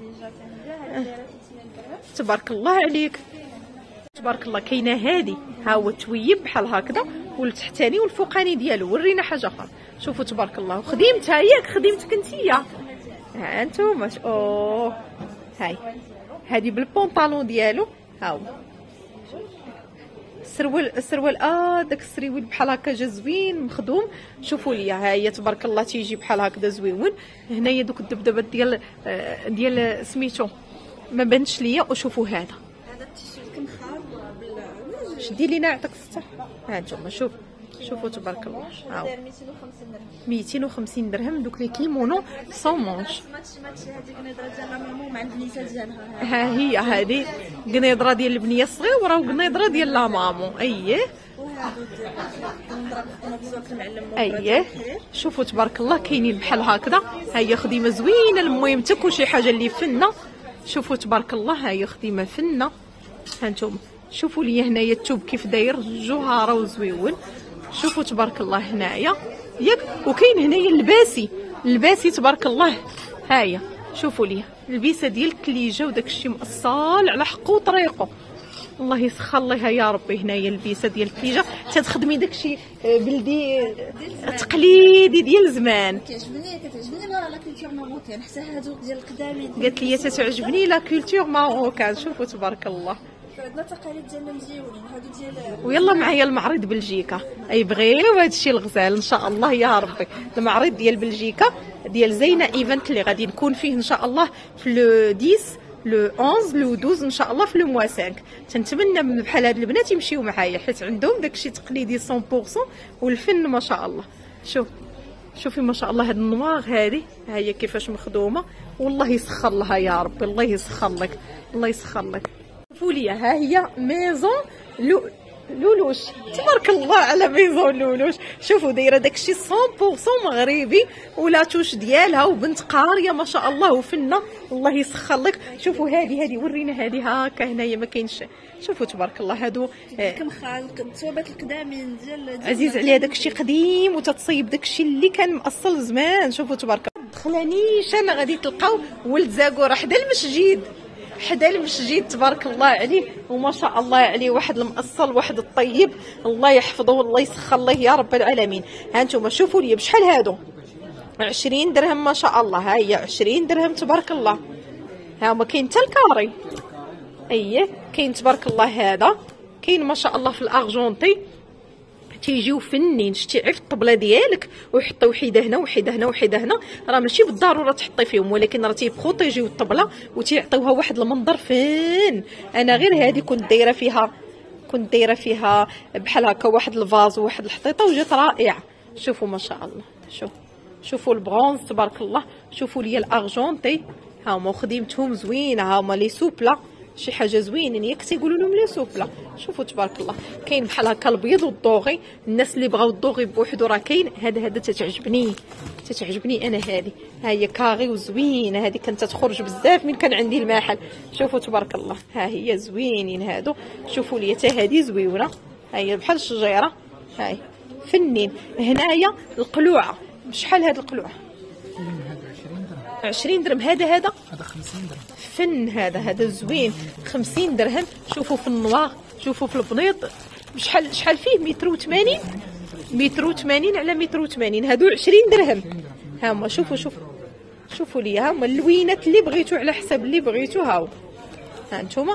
تبارك الله عليك تبارك الله. كاينه هادي ها هو تويب بحال هكذا والتحتاني والفوقاني ديالو. ورينا حاجه اخرى. شوفوا تبارك الله. خديمتها ياك خديمتك انتيا. ها انتوما هاي هادي بالبونطالون ديالو. ها هو السروال داك السريويل بحال هكا جا زوين مخدوم. شوفوا ليا ها هي تبارك الله تيجي بحال هكذا زويون. هنايا دوك الدبدبات ديال سميتو ما بانش ليا. وشوفوا هذا التيشيرت كنخار شدي لينا عطاك الستة. ها نتوما شوفوا تبارك الله. ها 250 درهم. دوك لي كيمونو سون مونش. ها هي هذه قنيضره ديال البنيه الصغيره وقنيضره ديال لا مامو. اييه شوفوا تبارك الله كاينين بحال هكذا. ها هي خديمه زوينه. المهم حتى كلشي حاجه اللي فنه. شوفوا تبارك الله. ها هي خديمه فنه. هانتوما شوفوا لي هنايا الثوب كيف داير جوهره وزويون. شوفوا تبارك الله هنايا ياك. وكاين هنايا اللباسي تبارك الله. هايا شوفوا لي البيسه ديال الكليجه وداك الشيء مأصال على حقه وطريقه. الله يسخر ليها يا ربي. هنايا البيسه ديال الكليجه تتخدمي داك الشيء بلدي تقليدي ديال زمان. كتعجبني لا كولتور ماروكان حتى هادو ديال القدامين. قالت لي تتعجبني لا كولتور ماروكان. شوفوا تبارك الله. عندنا التقاليد ديالنا مزيونين هادو ديال. ويلا معايا المعرض بلجيكا يبغيو هذا الشيء الغزال ان شاء الله يا ربي. المعرض ديال بلجيكا ديال زينه ايفنت اللي غادي نكون فيه ان شاء الله في لو 10 لو 11 لو 12 ان شاء الله في لو موا 5. تنتمنى بحال هاد البنات يمشيو معايا حيت عندهم داكشي تقليدي 100% والفن ما شاء الله. شوفي ما شاء الله هاد النواغ هادي ها هي كيفاش مخدومه. والله يسخر لها يا ربي. الله يسخر لك الله يسخر لك. شوفوا لي ها هي ميزون لولوش تبارك الله على ميزون لولوش. شوفوا دايره داكشي 100% مغربي ولا توش ديالها وبنت قاريه ما شاء الله وفنه. الله يسخر لك. شوفوا هذه ورينا هذه هاكا هنايا ما كاينش. شوفوا تبارك الله هادو كمخال الثوابت القدامين ديال عزيز عليها داكشي قديم وتتصيب داكشي اللي كان مأصل زمان. شوفوا تبارك الله. دخلانيش انا غادي تلقاو ولد زاكور حدا المسجد تبارك الله عليه وما شاء الله عليه. واحد المأصل واحد الطيب. الله يحفظه والله يسخر الله يا رب العالمين. ها انتم شوفوا لي بشحال هادو 20 درهم ما شاء الله. ها هي 20 درهم تبارك الله. ها هما كاين حتى الكاري. كاين تبارك الله. هذا كاين ما شاء الله في الارجونتي تيجيو فنين. شتي عرفت الطبله ديالك وحطي وحده هنا وحده هنا وحده هنا. راه ماشي بالضروره تحطي فيهم ولكن راه تيبروتيجيو الطبله وتيعطيوها واحد المنظر فن. انا غير هذه كنت دايره فيها بحال هكا واحد الفاز وواحد الحطيطه وجات رائعه. شوفوا ما شاء الله. شوفوا البرونز تبارك الله. شوفوا لي الارجونتي ها هما خديمتهم زوينه. ها هما لي سوبلا شي حاجه زوينين ياك تيقولوا لهم لي سوبلا. شوفوا تبارك الله. كاين بحال هكا البيض والدوغي. الناس اللي بغاو الدوغي بوحدو راه كاين. هذا تتعجبني انا. هذه ها هي كاغي وزوينه. هذه كانت تخرج بزاف من كان عندي المحل. شوفوا تبارك الله. ها هي زوينين هادو. شوفوا لي حتى هذه زويونه. ها هي بحال الشجيره. هاي فنين. هنايا القلوعه بشحال هاد القلوعه 20 درهم. هذا 50 درهم فن. هذا زوين 50 درهم. شوفوا في النواغ. شوفوا في البنيط شحال فيه 180 180 على 180. هادو 20 درهم. ها هما شوفوا لي ها هما اللوينات اللي بغيتو على حساب اللي بغيتو. ها انتوما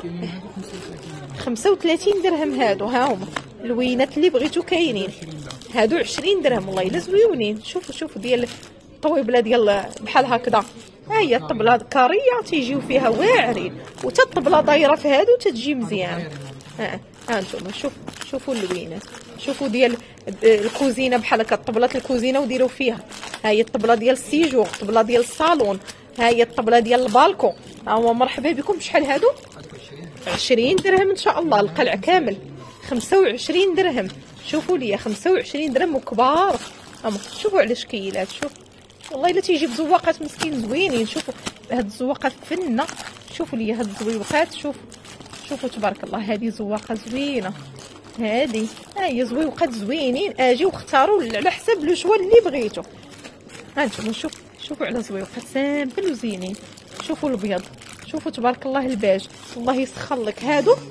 35 درهم. هادو ها هما اللوينات اللي بغيتو كاينين. هادو 20 درهم. والله الا زويونين. شوفوا ديال الطويبله ديال بحال هكذا. ها هي الطبله كاريه تيجيو فيها واعرين وتا الطبله دايره في هادو تتجي مزيان. ها انتم شوفوا اللوينات. شوفوا ديال الكوزينه بحال هكا طبله الكوزينه وديروا فيها. ها هي الطبله ديال السيجور الطبله ديال الصالون. ها هي الطبله ديال البالكو. ها هو مرحبا بكم. بشحال هادو 20 درهم ان شاء الله. القلع كامل 25 درهم. شوفوا لي 25 درهم وكبار. شوفوا على شكيلات. والله الا تيجيب زواقات مسكين زوينين. شوفوا هاد الزواقات فنه. شوفوا لي هاد الزويوقات. شوفوا تبارك الله. هذه زواقه زوينه. هذه هي زويوقات زوينين. اجيو اختاروا على حساب لو شوا اللي بغيتو. ها انتم شوفوا على زويوقات سامبل وزينين. شوفوا الابيض. شوفوا تبارك الله الباج. الله يسخر لك.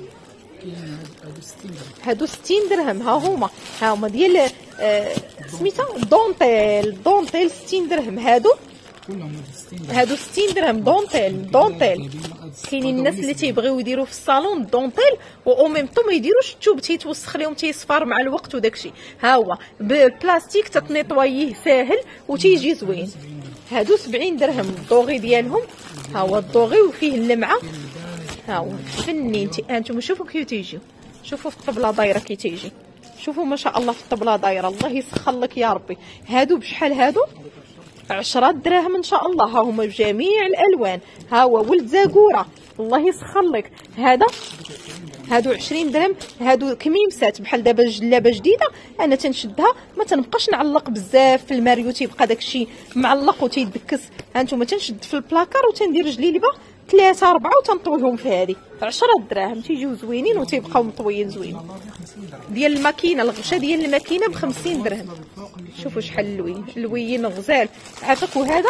هادو 60 درهم. ها هما ديال سميتها دونتيل 60 درهم. هادو 60 درهم دونتيل. كاينين الناس اللي تيبغيو يديروا في الصالون دونتيل و ميم طو ما يديروش الثوب تيتوسخ لهم تيصفر مع الوقت وداكشي. ها هو بالبلاستيك تتنيطوايه ساهل وتيجي زوين. هادو 70 درهم. الدوغي ديالهم ها هو الدوغي وفيه اللمعه. ها هو فنين. انتم شوفوا كيف تيجيو. شوفوا في الطبله دايره كي تيجي. شوفوا ما شاء الله في الطبله دايره. الله يسخر لك يا ربي. هادو بشحال هادو 10 دراهم ان شاء الله. ها هما بجميع الالوان. ها هو ولد زاكوره. الله يسخر لك. هادو 20 درهم. هادو كميمسات بحال دابا جلابه جديده انا تنشدها ما تنبقاش نعلق بزاف في الماريو تيبقى داكشي معلق وتيدكس. ها انتم تنشد في البلاكار وتندير رجلي لبا 3 4 وتنطويهم في هذه 10 دراهم تيجيو زوينين وتيبقاو مطويين زوينين. ديال الماكينه الغشه ديال الماكينه ب 50 درهم. شوفوا شحال اللوين غزال عافاك. وهذا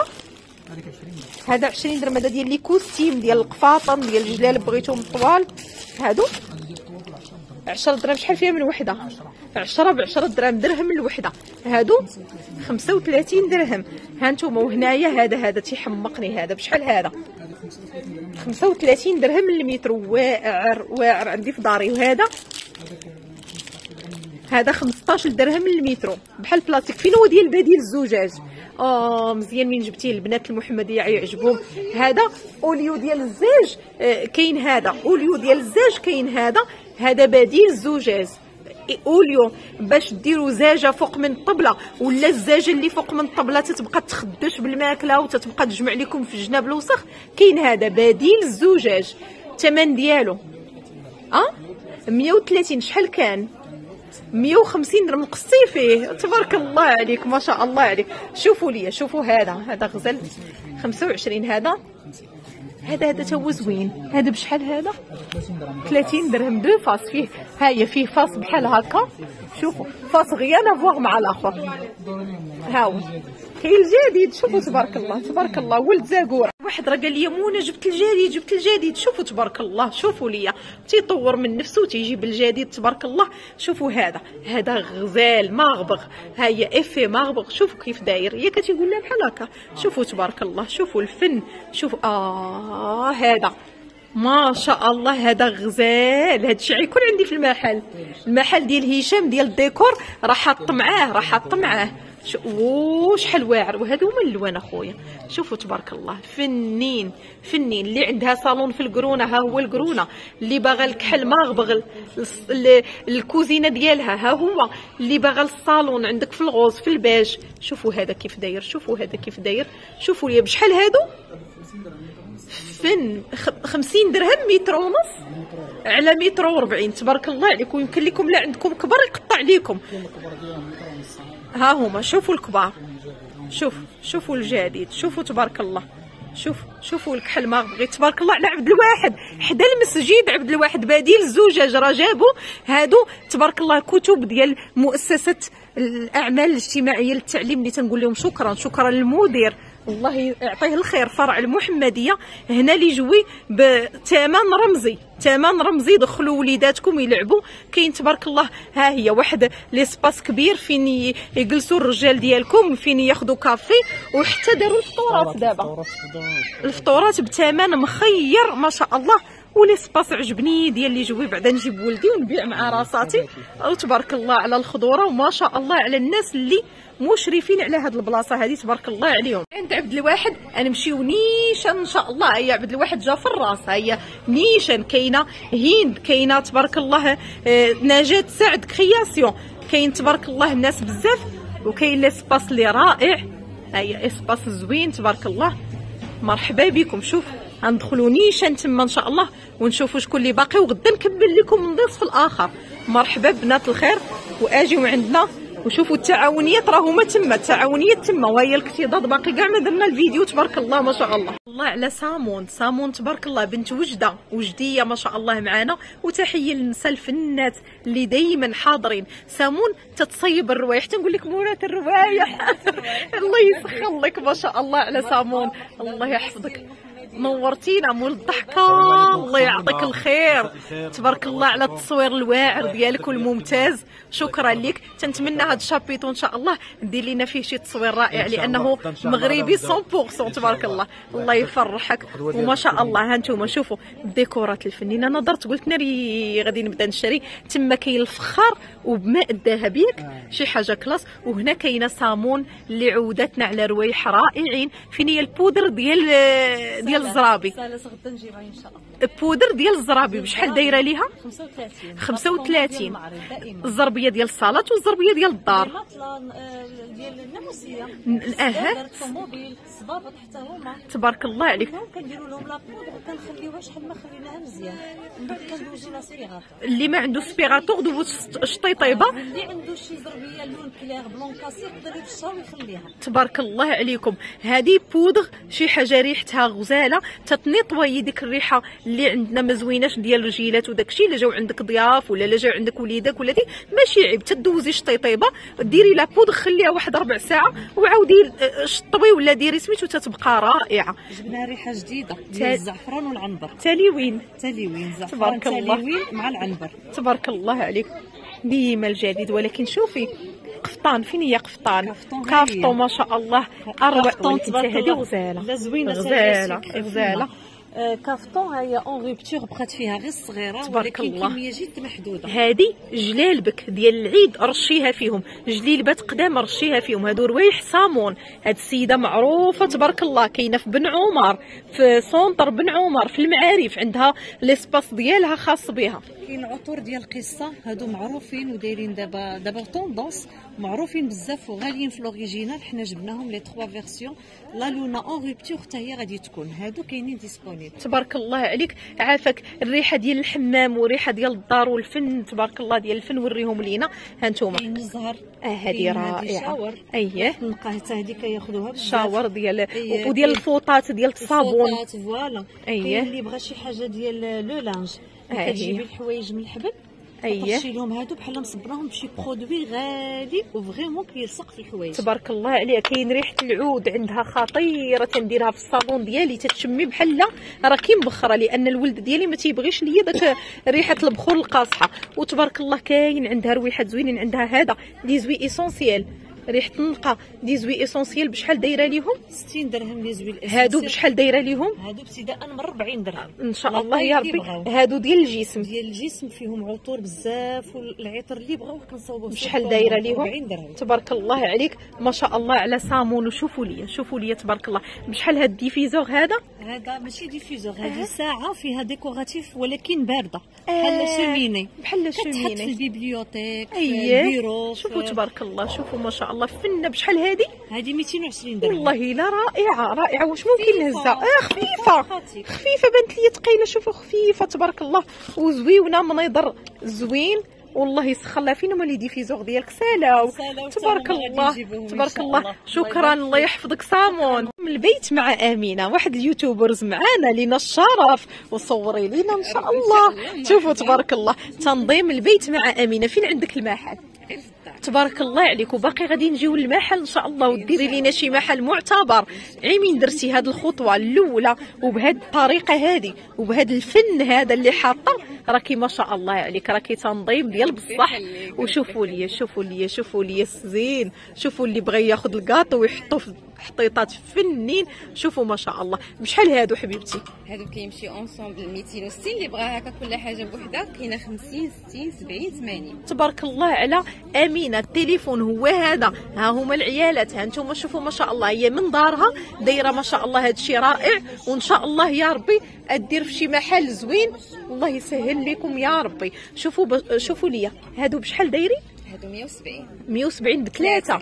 20 درهم. هذا ديال لي كوستيم ديال القفاطن ديال الجلالب بغيتهم طوال. هادو 10 درهم. شحال فيها من وحده؟ 10 ب 10 درهم الوحده. هادو 35 درهم. ها نتوما. وهنايا هذا تيحمقني. هذا بشحال؟ هذا 35 درهم المتر. واعر عندي في داري. وهذا 15 درهم المتر بحال البلاستيك. فين هو ديال بديل الزجاج؟ مزيان من جبتيه البنات المحمديه يعجبهم. هذا اوليو ديال الزاج كاين. هذا اوليو ديال الزاج كاين. هذا بديل الزجاج اوليو باش ديروا زاجه فوق من الطبله، ولا الزاجه اللي فوق من الطبله تتبقى تخدش بالماكله وتتبقى تجمع لكم في الجناب الوسخ. كاين هذا بديل الزجاج. الثمن ديالو 130. شحال كان؟ 150 درهم. قصتي فيه. تبارك الله عليك ما شاء الله عليك. شوفوا لي. شوفوا هذا غزال 25. هذا تا هو زوين. هذا بشحال؟ هذا 30 درهم. دو فاس فيه. فيه فاس بحال هكا. شوفوا فاس غيان افواغ مع الاخر. ها هو كاين الجديد. شوفوا تبارك الله تبارك الله. ولد زاكوره. واحد راه قال لي منى جبت الجديد. شوفوا تبارك الله. شوفوا ليا تيطور من نفسه وتيجيب الجديد تبارك الله. شوفوا هذا غزال ماغبغ. افي ماغبغ. شوفوا كيف داير. هي كتقول لها بحال هكا. شوفوا تبارك الله. شوفوا الفن. شوفوا هذا ما شاء الله. هذا غزال. هادشي غيكون عندي في المحل ديال هشام ديال الديكور. راه حاط معاه شحال واعر. وهذا هما اللوان اخويا. شوفوا تبارك الله. فنين اللي عندها صالون في القرونه ها هو القرونه. اللي باغا الكحل ماغبغ الكوزينه ديالها ها هو. اللي باغا الصالون عندك في الغوز في الباج. شوفوا هذا كيف داير. شوفوا لي بشحال هادو. فن 50 درهم. متر ونص على متر و40. تبارك الله عليكم. يمكن لكم لا عندكم كبر يقطع ليكم. ها هما. شوفوا الكبار. شوفوا الجديد. شوفوا تبارك الله. شوفوا الكحل ماغبغي تبارك الله على عبد الواحد حدا المسجد. عبد الواحد بديل الزجاج راه جابوا هادو تبارك الله. كتب ديال مؤسسه الاعمال الاجتماعيه للتعليم اللي تنقول لهم شكرا للمدير الله يعطيه الخير فرع المحمديه. هنا لي جوي بثمن رمزي. دخلوا وليداتكم يلعبوا. كاين تبارك الله. ها هي واحد ليسباس كبير فين يجلسوا الرجال ديالكم، فين ياخذوا كافي، وحتى داروا الفطورات. دابا الفطورات بثمن مخير ما شاء الله. وليسباس عجبني ديال لي جوي. بعدا نجيب ولدي ونبيع مع راساتي. وتبارك الله على الخضوره وما شاء الله على الناس اللي مشرفين على هاد البلاصه هذه تبارك الله عليهم. عند عبد الواحد نمشيو نيشان ان شاء الله. هي عبد الواحد جا في الراس. هي نيشان. كاينه هند. كاينه تبارك الله نجاة سعد كرياسيون. كاين تبارك الله الناس بزاف. وكاين ليسباس اللي رائع. هي اسباس زوين تبارك الله. مرحبا بكم. شوف غندخلوا نيشان تما ان شاء الله ونشوفوا شكون اللي باقي. وغدا نكمل لكم النصف الاخر. مرحبا بنات الخير. واجيو عندنا وشوفوا التعاونيات راهما تما. التعاونيات تما. وهي الاكتضاد باقي كاع ما درنا الفيديو تبارك الله ما شاء الله. الله على سامون تبارك الله. بنت وجديه ما شاء الله معانا. وتحيه للنساء الفنات اللي دايما حاضرين. سامون تتصيب الروايح. تنقول لك مولات الروايح. الله يسخر لك ما شاء الله على سامون. الله يحفظك. نورتينا مول الضحكه. الله يعطيك الخير تبارك الله على التصوير الواعر ديالك والممتاز. شكرا لك. تنتمنى هذا الشابيطو ان شاء الله دير لنا فيه شي تصوير رائع لانه مغربي 100% تبارك الله. الله يفرحك وما شاء الله. ها نتوما شوفوا الديكورات الفنينه. نظرت قلت ناري غادي نبدا نشري. تما كاين الفخار وبماء الذهب ياك شي حاجه كلاس. وهنا كاينه صامون اللي عودتنا على روايح رائعين. فين هي البودر ديال الزرابي. غدا نجيبها ان شاء الله. البودر ديال الزرابي بشحال دايره ليها؟ 35. الزربيه ديال الصالات والزربيه ديال الدار. ديال الناموسيه. الطوموبيل الصبابط حتى هما تبارك الله عليك. كنديروا لهم لابودر وكنخليوها شحال ما خليناها مزيان. من بعد كندوزو لها سبيغاتور. اللي ما عنده سبيغاتور دوز شطي طيبه. اللي عنده شي زربيه لون كلير بلون كاسي يقدر يفشها ويخليها. تبارك الله عليكم. هذه بودر شي حاجه ريحتها غزاله غزاله تتنيطوي ديك الريحه اللي عندنا ما زويناش ديال الرجيلات وداكشي. الا جاو عندك ضياف ولا الا جاو عندك وليدك ولا دي ماشي عيب تدوزي شطيطيبه ديري لا بودغ خليها واحد ربع ساعه وعاودي شطبي ولا ديري سميتو تتبقى رائعه. جبنا ريحه جديده ديال الزعفران والعنبر. تاليوين زعفران تبارك الله تاليوين مع العنبر. تبارك الله عليك ديما الجديد. ولكن شوفي قفطان فين هي قفطان كافطون ما شاء الله اروع. هذه غزاله لا زوينه غزاله كافتون هي اون روبتور بقات فيها غير صغيره تبارك الله كميه جد محدوده. هذه جلالبك ديال العيد رشيها فيهم، جليلبات قدام رشيها فيهم. هادو روايح صامون. هاد السيده معروفه تبارك الله كاينه في بن عمر في سونتر بن عمر في المعارف عندها ليسباس ديالها خاص بها. كاين عطور ديال القصه هادو معروفين ودايرين دابا طوندونس معروفين بزاف وغاليين في لوريجينال. حنا جبناهم لي 3 فيرسيون. لا لونا اون روبتور حتى هي غادي تكون. هادو كاينين ديسپونيبل. تبارك الله عليك عافاك. الريحه ديال الحمام وريحه ديال الدار والفن تبارك الله ديال الفن وريهم لينا. ها انتم كاين الزهر هذه رائعه. اييه نلقى حتى هذه كياخذوها شاور ديال وديال الفوطات ديال الصابون. فوالا. اييه كاين اللي بغى شي حاجه ديال لو لانج كتجيبي الحوايج من الحبل كترشي لهم هادو بحال مصبراهم بشي برودوي غالي وفريمون كيلصق في الحوايج. تبارك الله عليها. كاين ريحه العود عندها خطيره تنديرها في الصابون ديالي تتشمي بحال راكي مبخره لان الولد ديالي ما تيبغيش ليا داك ريحه البخور القاصحه. وتبارك الله كاين عندها رويحات زوينين. عندها هذا لي زوي ايسونسيال ريحه النقا دي زوي ايسونسيال. بشحال دايره ليهم؟ 60 درهم لي زوي هادو بشحال دايره ليهم؟ هادو ابتداء من 40 درهم ان شاء الله يا ربي. هادو ديال الجسم فيهم عطور بزاف والعطر اللي بغاوه كنصاوبوه. بشحال دايره ليهم؟ 40 درهم. تبارك الله عليك ما شاء الله على صامون. وشوفوا لي تبارك الله بشحال هاد الديفيزور هذا ماشي ديفيزور هذه ساعه فيها ديكوراتيف ولكن بارده بحال شوميني كتحط في البيبليوتيك في البيرو. شوفوا تبارك الله شوفوا ما شاء الله فنه. بشحال هذه 220 درهم والله لا رائعه. واش ممكن نهزها؟ خفيفه بانت لي ثقيله. شوفوا خفيفه تبارك الله وزويونه منظر زوين والله يسخر لها. فين هما لي ديفيزور ديالك؟ سالاو تبارك الله شكرا الله يحفظك صامون. من البيت مع امينه واحد اليوتيوبرز معانا لينا الشرف وصوري لينا ان شاء الله. شوفوا تبارك الله تنظيم البيت مع امينه. فين عندك المحل؟ تبارك الله عليك. وباقي غادي نجيو للمحل ان شاء الله وديري لينا شي محل معتبر. عيمين درتي هاد الخطوه الاولى وبهاد الطريقه هذه وبهاد الفن هذا اللي حاطه راكي ما شاء الله عليك راكي تنظيم ديال بصح. وشوفوا لي الزين. شوفوا اللي بغى ياخذ الكاطو ويحطو في حطيطات فنين. شوفوا ما شاء الله. بشحال هادو حبيبتي؟ هادو كيمشي اونصومبل 260. اللي بغى هكا كل حاجه بوحدها كاينه 50 60 70 80. تبارك الله على امينه. التليفون هو هذا. ها هما العيالات ها انتم شوفوا ما شاء الله هي من دارها دايره ما شاء الله. هذا الشيء رائع وان شاء الله يا ربي ادير في شي محل زوين الله يسهل لكم يا ربي. شوفوا ليا هادو بشحال دايرين؟ هادو 170 بثلاثه.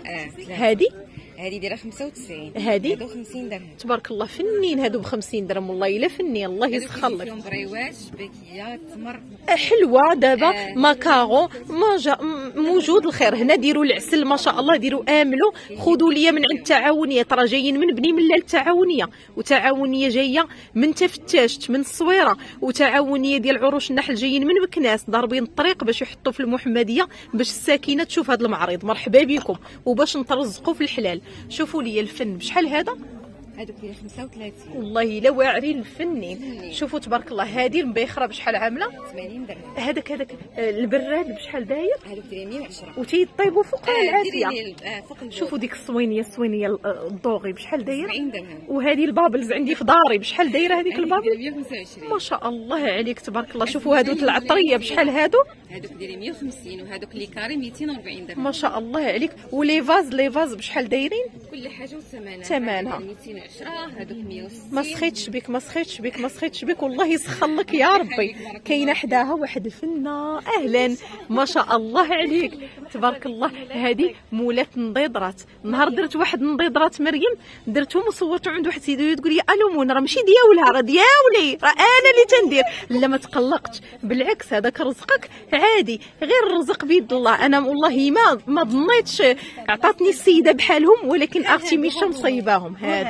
هذه دايره 95. هادو 50 درهم. تبارك الله فنين هادو ب 50 درهم والله الا فنين الله يسخر لك. فيهم بريوات شباكيه تمر حلوه دابا ماكارون موجود الخير. هنا ديروا العسل ما شاء الله ديروا املوا. خذوا ليا من عند التعاونيه ترى جايين من بني ملال التعاونيه وتعاونيه جايه من تفتاشت من الصويره وتعاونيه ديال عروش النحل جايين من بكناس ضاربين الطريق باش يحطوا في المحمديه باش الساكنه تشوف هذا المعرض. مرحبا بكم وباش نترزقوا في الحلال. شوفوا لي الفن بشحال هذا؟ هذوك دايره 35 والله الا واعرين الفنين. شوفوا تبارك الله هذه المبيخره بشحال عامله؟ 80 درهم. هذاك البراد بشحال داير؟ هذوك دايرين 110 وتيطيبوا فوق العافيه. شوفوا ديك الصوينيه الدوغي بشحال داير؟ 70 درهم. وهذه البابلز عندي في داري بشحال دايره هذيك البابل؟ 125 ما شاء الله عليك تبارك الله. شوفوا هادو العطريه بشحال هادو؟ هذوك دايرين 150 وهذوك لي كاري 240 درهم. ما شاء الله عليك. ولي فاز بشحال دايرين؟ كل حاجه وثمنها. 210 هذوك 160. ما سخيتش بك والله يسخر لك يا ربي. كاينه حداها واحد الفنه اهلا ما شاء الله عليك تبارك الله. هذه مولات نضيضرات. نهار درت واحد نضيضرات مريم درتهم وصورتو عند واحد سيدي تقول لي الومون راه ماشي دياولها راه دياولي راه انا اللي تندير. لا ما تقلقتش بالعكس هذاك رزقك عادي غير الرزق بيد الله. انا والله ما ظنيتش عطاتني السيده بحالهم ولكن ارتميشه مصيباهم. هادو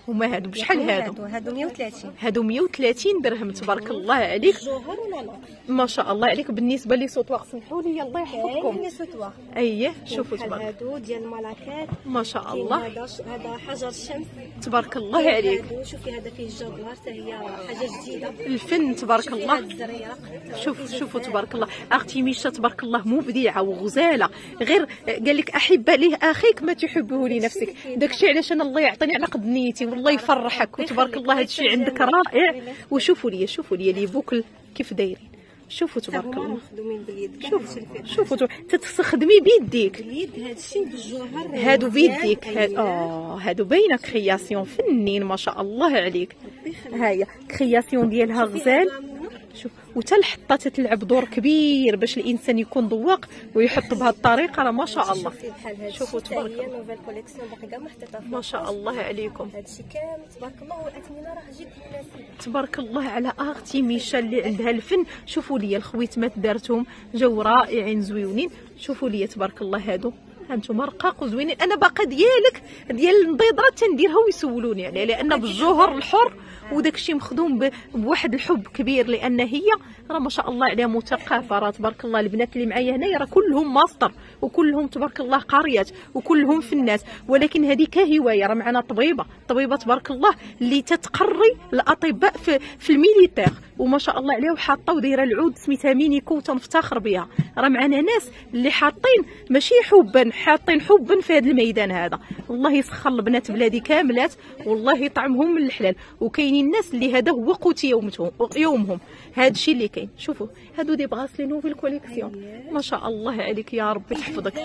هما هادو بشحال هادو؟ هادو 130. هادو 130 درهم. تبارك الله عليك، جوهر ولا لا؟ ما شاء الله عليك. بالنسبه لي سوطواغ سمحوا لي الله يحفظكم. كاين سوطواغ. اييه شوفوا بحال تبارك هادو ديال الملاكات. ما شاء الله. هذا حجر الشمس. تبارك الله عليك. هادو شوفي هذا فيه الجوهر حتى هي حاجه جديده. الفن تبارك الله. هاد الزريره. شوفوا تبارك الله. اختي ميشا تبارك الله مبدعه وغزاله، غير قال لك احب لاخيك ما تحبه لنفسك. داكشي علاش انا الله يعطيني على قد نيتي والله يفرحك. وتبارك الله هادشي عندك رائع. وشوفوا لي لي بوكل كيف دايرين. شوفوا تبارك الله. مخدومين باليد. شوفوا تستخدمي بيديك. باليد هادشي بالجوهر. هادو بيديك. هادو باينه كرياسيون فنين ما شاء الله عليك. هاهي كرياسيون ديالها غزال. شوف وتا الحطه تتلعب دور كبير باش الانسان يكون ذواق ويحط بهذه الطريقه. راه ما شاء الله. شوفوا تبارك الله. نوفيل كوليكسيون باقي كاع ما حطيتها. ما شاء الله عليكم. هادشي كامل تبارك الله. والاثمنه راه جد مناسبه. تبارك الله على اختي ميشا اللي عندها الفن. شوفوا لي الخويتمات دارتهم جو رائعين زويونين. شوفوا لي تبارك الله هادو هانتوما رقاق وزوينين. انا باقا ديال البيضه تنديرها ويسولوني عليها لان بالجوهر الحر وداكشي مخدوم بواحد الحب كبير، لان هي راه ما شاء الله عليها مثقفه. راه تبارك الله البنات اللي معايا هنايا راه كلهم ماستر وكلهم تبارك الله قاريات وكلهم فنات، ولكن هذه كهوايه. راه معنا طبيبه تبارك الله اللي تتقري الاطباء في الميليتير وما شاء الله عليها وحاطه ودايره العود سميتها مينيكو وتنفتخر بها. راه معنا ناس اللي حاطين ماشي حبا، حاطين حبا في هذا الميدان هذا. والله يسخر البنات بلادي كاملات والله يطعمهم من الحلال. وكاينين الناس اللي هذا هو قوت يومهم. هذا الشيء اللي كاين. شوفوا هادو دي بغاسلي نوفيل كوليكسيون. ما شاء الله عليك يا ربي يحفظك.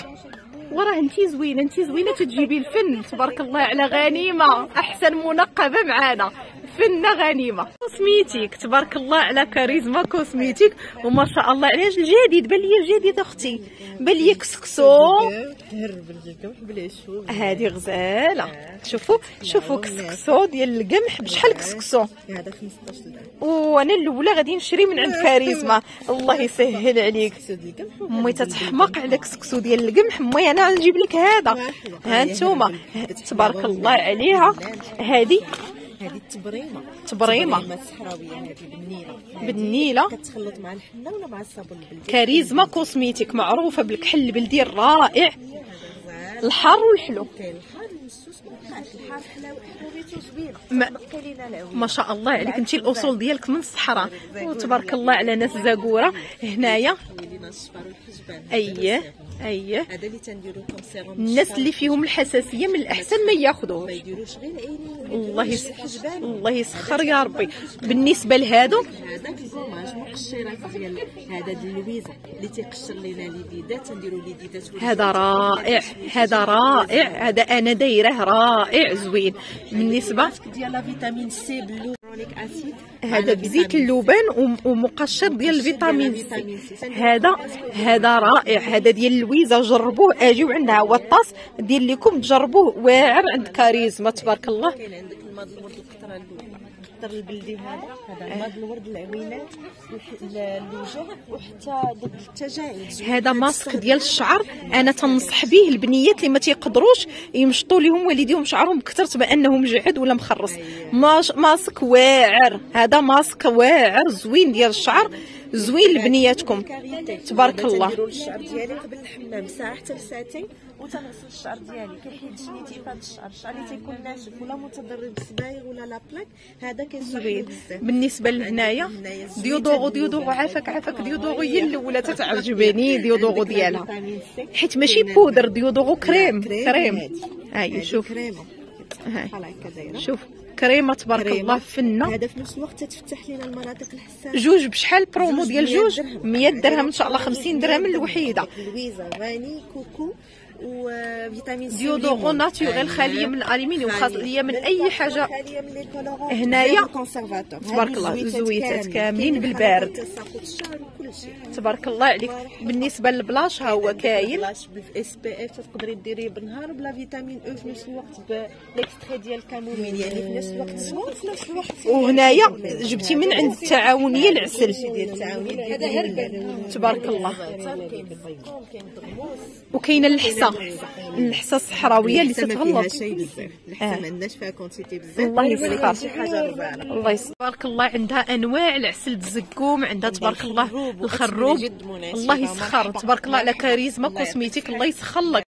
وراه انتي زوينه تجيبي الفن تبارك الله على غنيمه احسن منقبه معانا. فنه غنيمه. كوسميتيك تبارك الله على كاريزما كوسميتيك وما شاء الله عليه الجديد. بان لي جديد اختي، بان لي كسكسو. هذه غزاله. شوفوا كسكسو ديال القمح. بشحال كسكسو؟ هذا 15 درهم. وانا الاولى غادي نشري من عند كاريزما. الله يسهل عليك. امي تتحمق على كسكسو ديال القمح. امي انا نجيب لك هذا. ها انتوما تبارك الله عليها. هذه تبريمه الصحراويه هذه بالنيله كتخلط مع الحنه ولا مع الصابون البلدي. كاريزما كوسميتيك معروفه بالكحل البلدي الرائع الحار والحلو. كاين الحار والمسوس الحار حلويته زوينه. ما شاء الله عليك انت الاصول ديالك من الصحراء وتبارك الله على ناس زاكوره هنايا. اييه هذا اللي تنديرو لكم سيروم. الناس اللي فيهم الحساسيه من الاحسن ما ياخذوه. ما يديروش غير العينين. الله يسخر يا ربي. بالنسبه لهادو هذا الكوماج مقشرات ديال هذا ديال لويزا اللي تيقشر لينا اليديدات تنديرو اليديدات. هذا رائع. هذا انا دايره رائع زوين. بالنسبه ديال لا فيتامين سي باللورونيك اسيد. هذا بزيت اللبن ومقشر ديال الفيتامين سي. هذا رائع. هذا ديال لويزا جربوه. اجيو عندها وطاس دير لكم تجربوه واعر عند كاريزما تبارك الله. كاين عندك الماض الورد القطره البلدي. هذا الماض الورد العوينات الوجه وحتى ضد التجاعيد. هذا ماسك ديال الشعر. انا تنصح به البنيات اللي ما تيقدروش يمشطوا لهم والديهم شعرهم بكثرت بانه مجعد ولا مخرص. ماسك واعر. هذا ماسك واعر زوين ديال الشعر زوين لبنياتكم تبارك الله. نديروا الشعر ديالي قبل الحمام ساعه حتى لساعتين وتنغسل الشعر ديالي كيحيد شنيتي في هذا الشعر اللي تيكون ناشف ولا متضرر بالصبايغ ولا لا بلاك. هذا كيصحي بزاف. بالنسبه لهنايا ديودورو عافاك ديودورو هي الاولى تتعجبني ديودورو ديالها حيت ماشي بودر. ديودورو كريم. هاي شوف بحال هكا دايره. شوف كريمه تبارك الله فنه. هذا في نفس الوقت تفتح لنا المناطق الحساسه. جوج بشحال برومو ديال جوج 100 درهم ان شاء الله. 50 درهم الوحيده. لويزا فاني كوكو وفيتامين سي. ديودورو ناتوريل خاليه من الالومنيوم خاليه من اي حاجه. هنايا تبارك الله زويتات كاملين بالبارد تبارك الله عليك. بالنسبه للبلاش ها هو كاين بلاش بالاس بي اف تقدري ديريه بالنهار بلا فيتامين او في نفس الوقت بالاكستري ديال الكاموميل يعني في نفس الوقت الزهور في نفس الوقت. وهنايا جبتي من عند التعاونيه العسل ديال التعاونيه هذا هربان تبارك الله. وكاينه الحصى النحسه الصحراويه اللي تتغلط. شي بزاف الحسه ما عندناش فيها كونتيتي بزاف. الله يسخر شي حاجه ربانه. الله يسخر. تبارك الله عندها انواع العسل الزقوم، عندها تبارك الله الخروب. الله يسخر تبارك الله على كاريزما كوسميتيك. الله يسخر لك.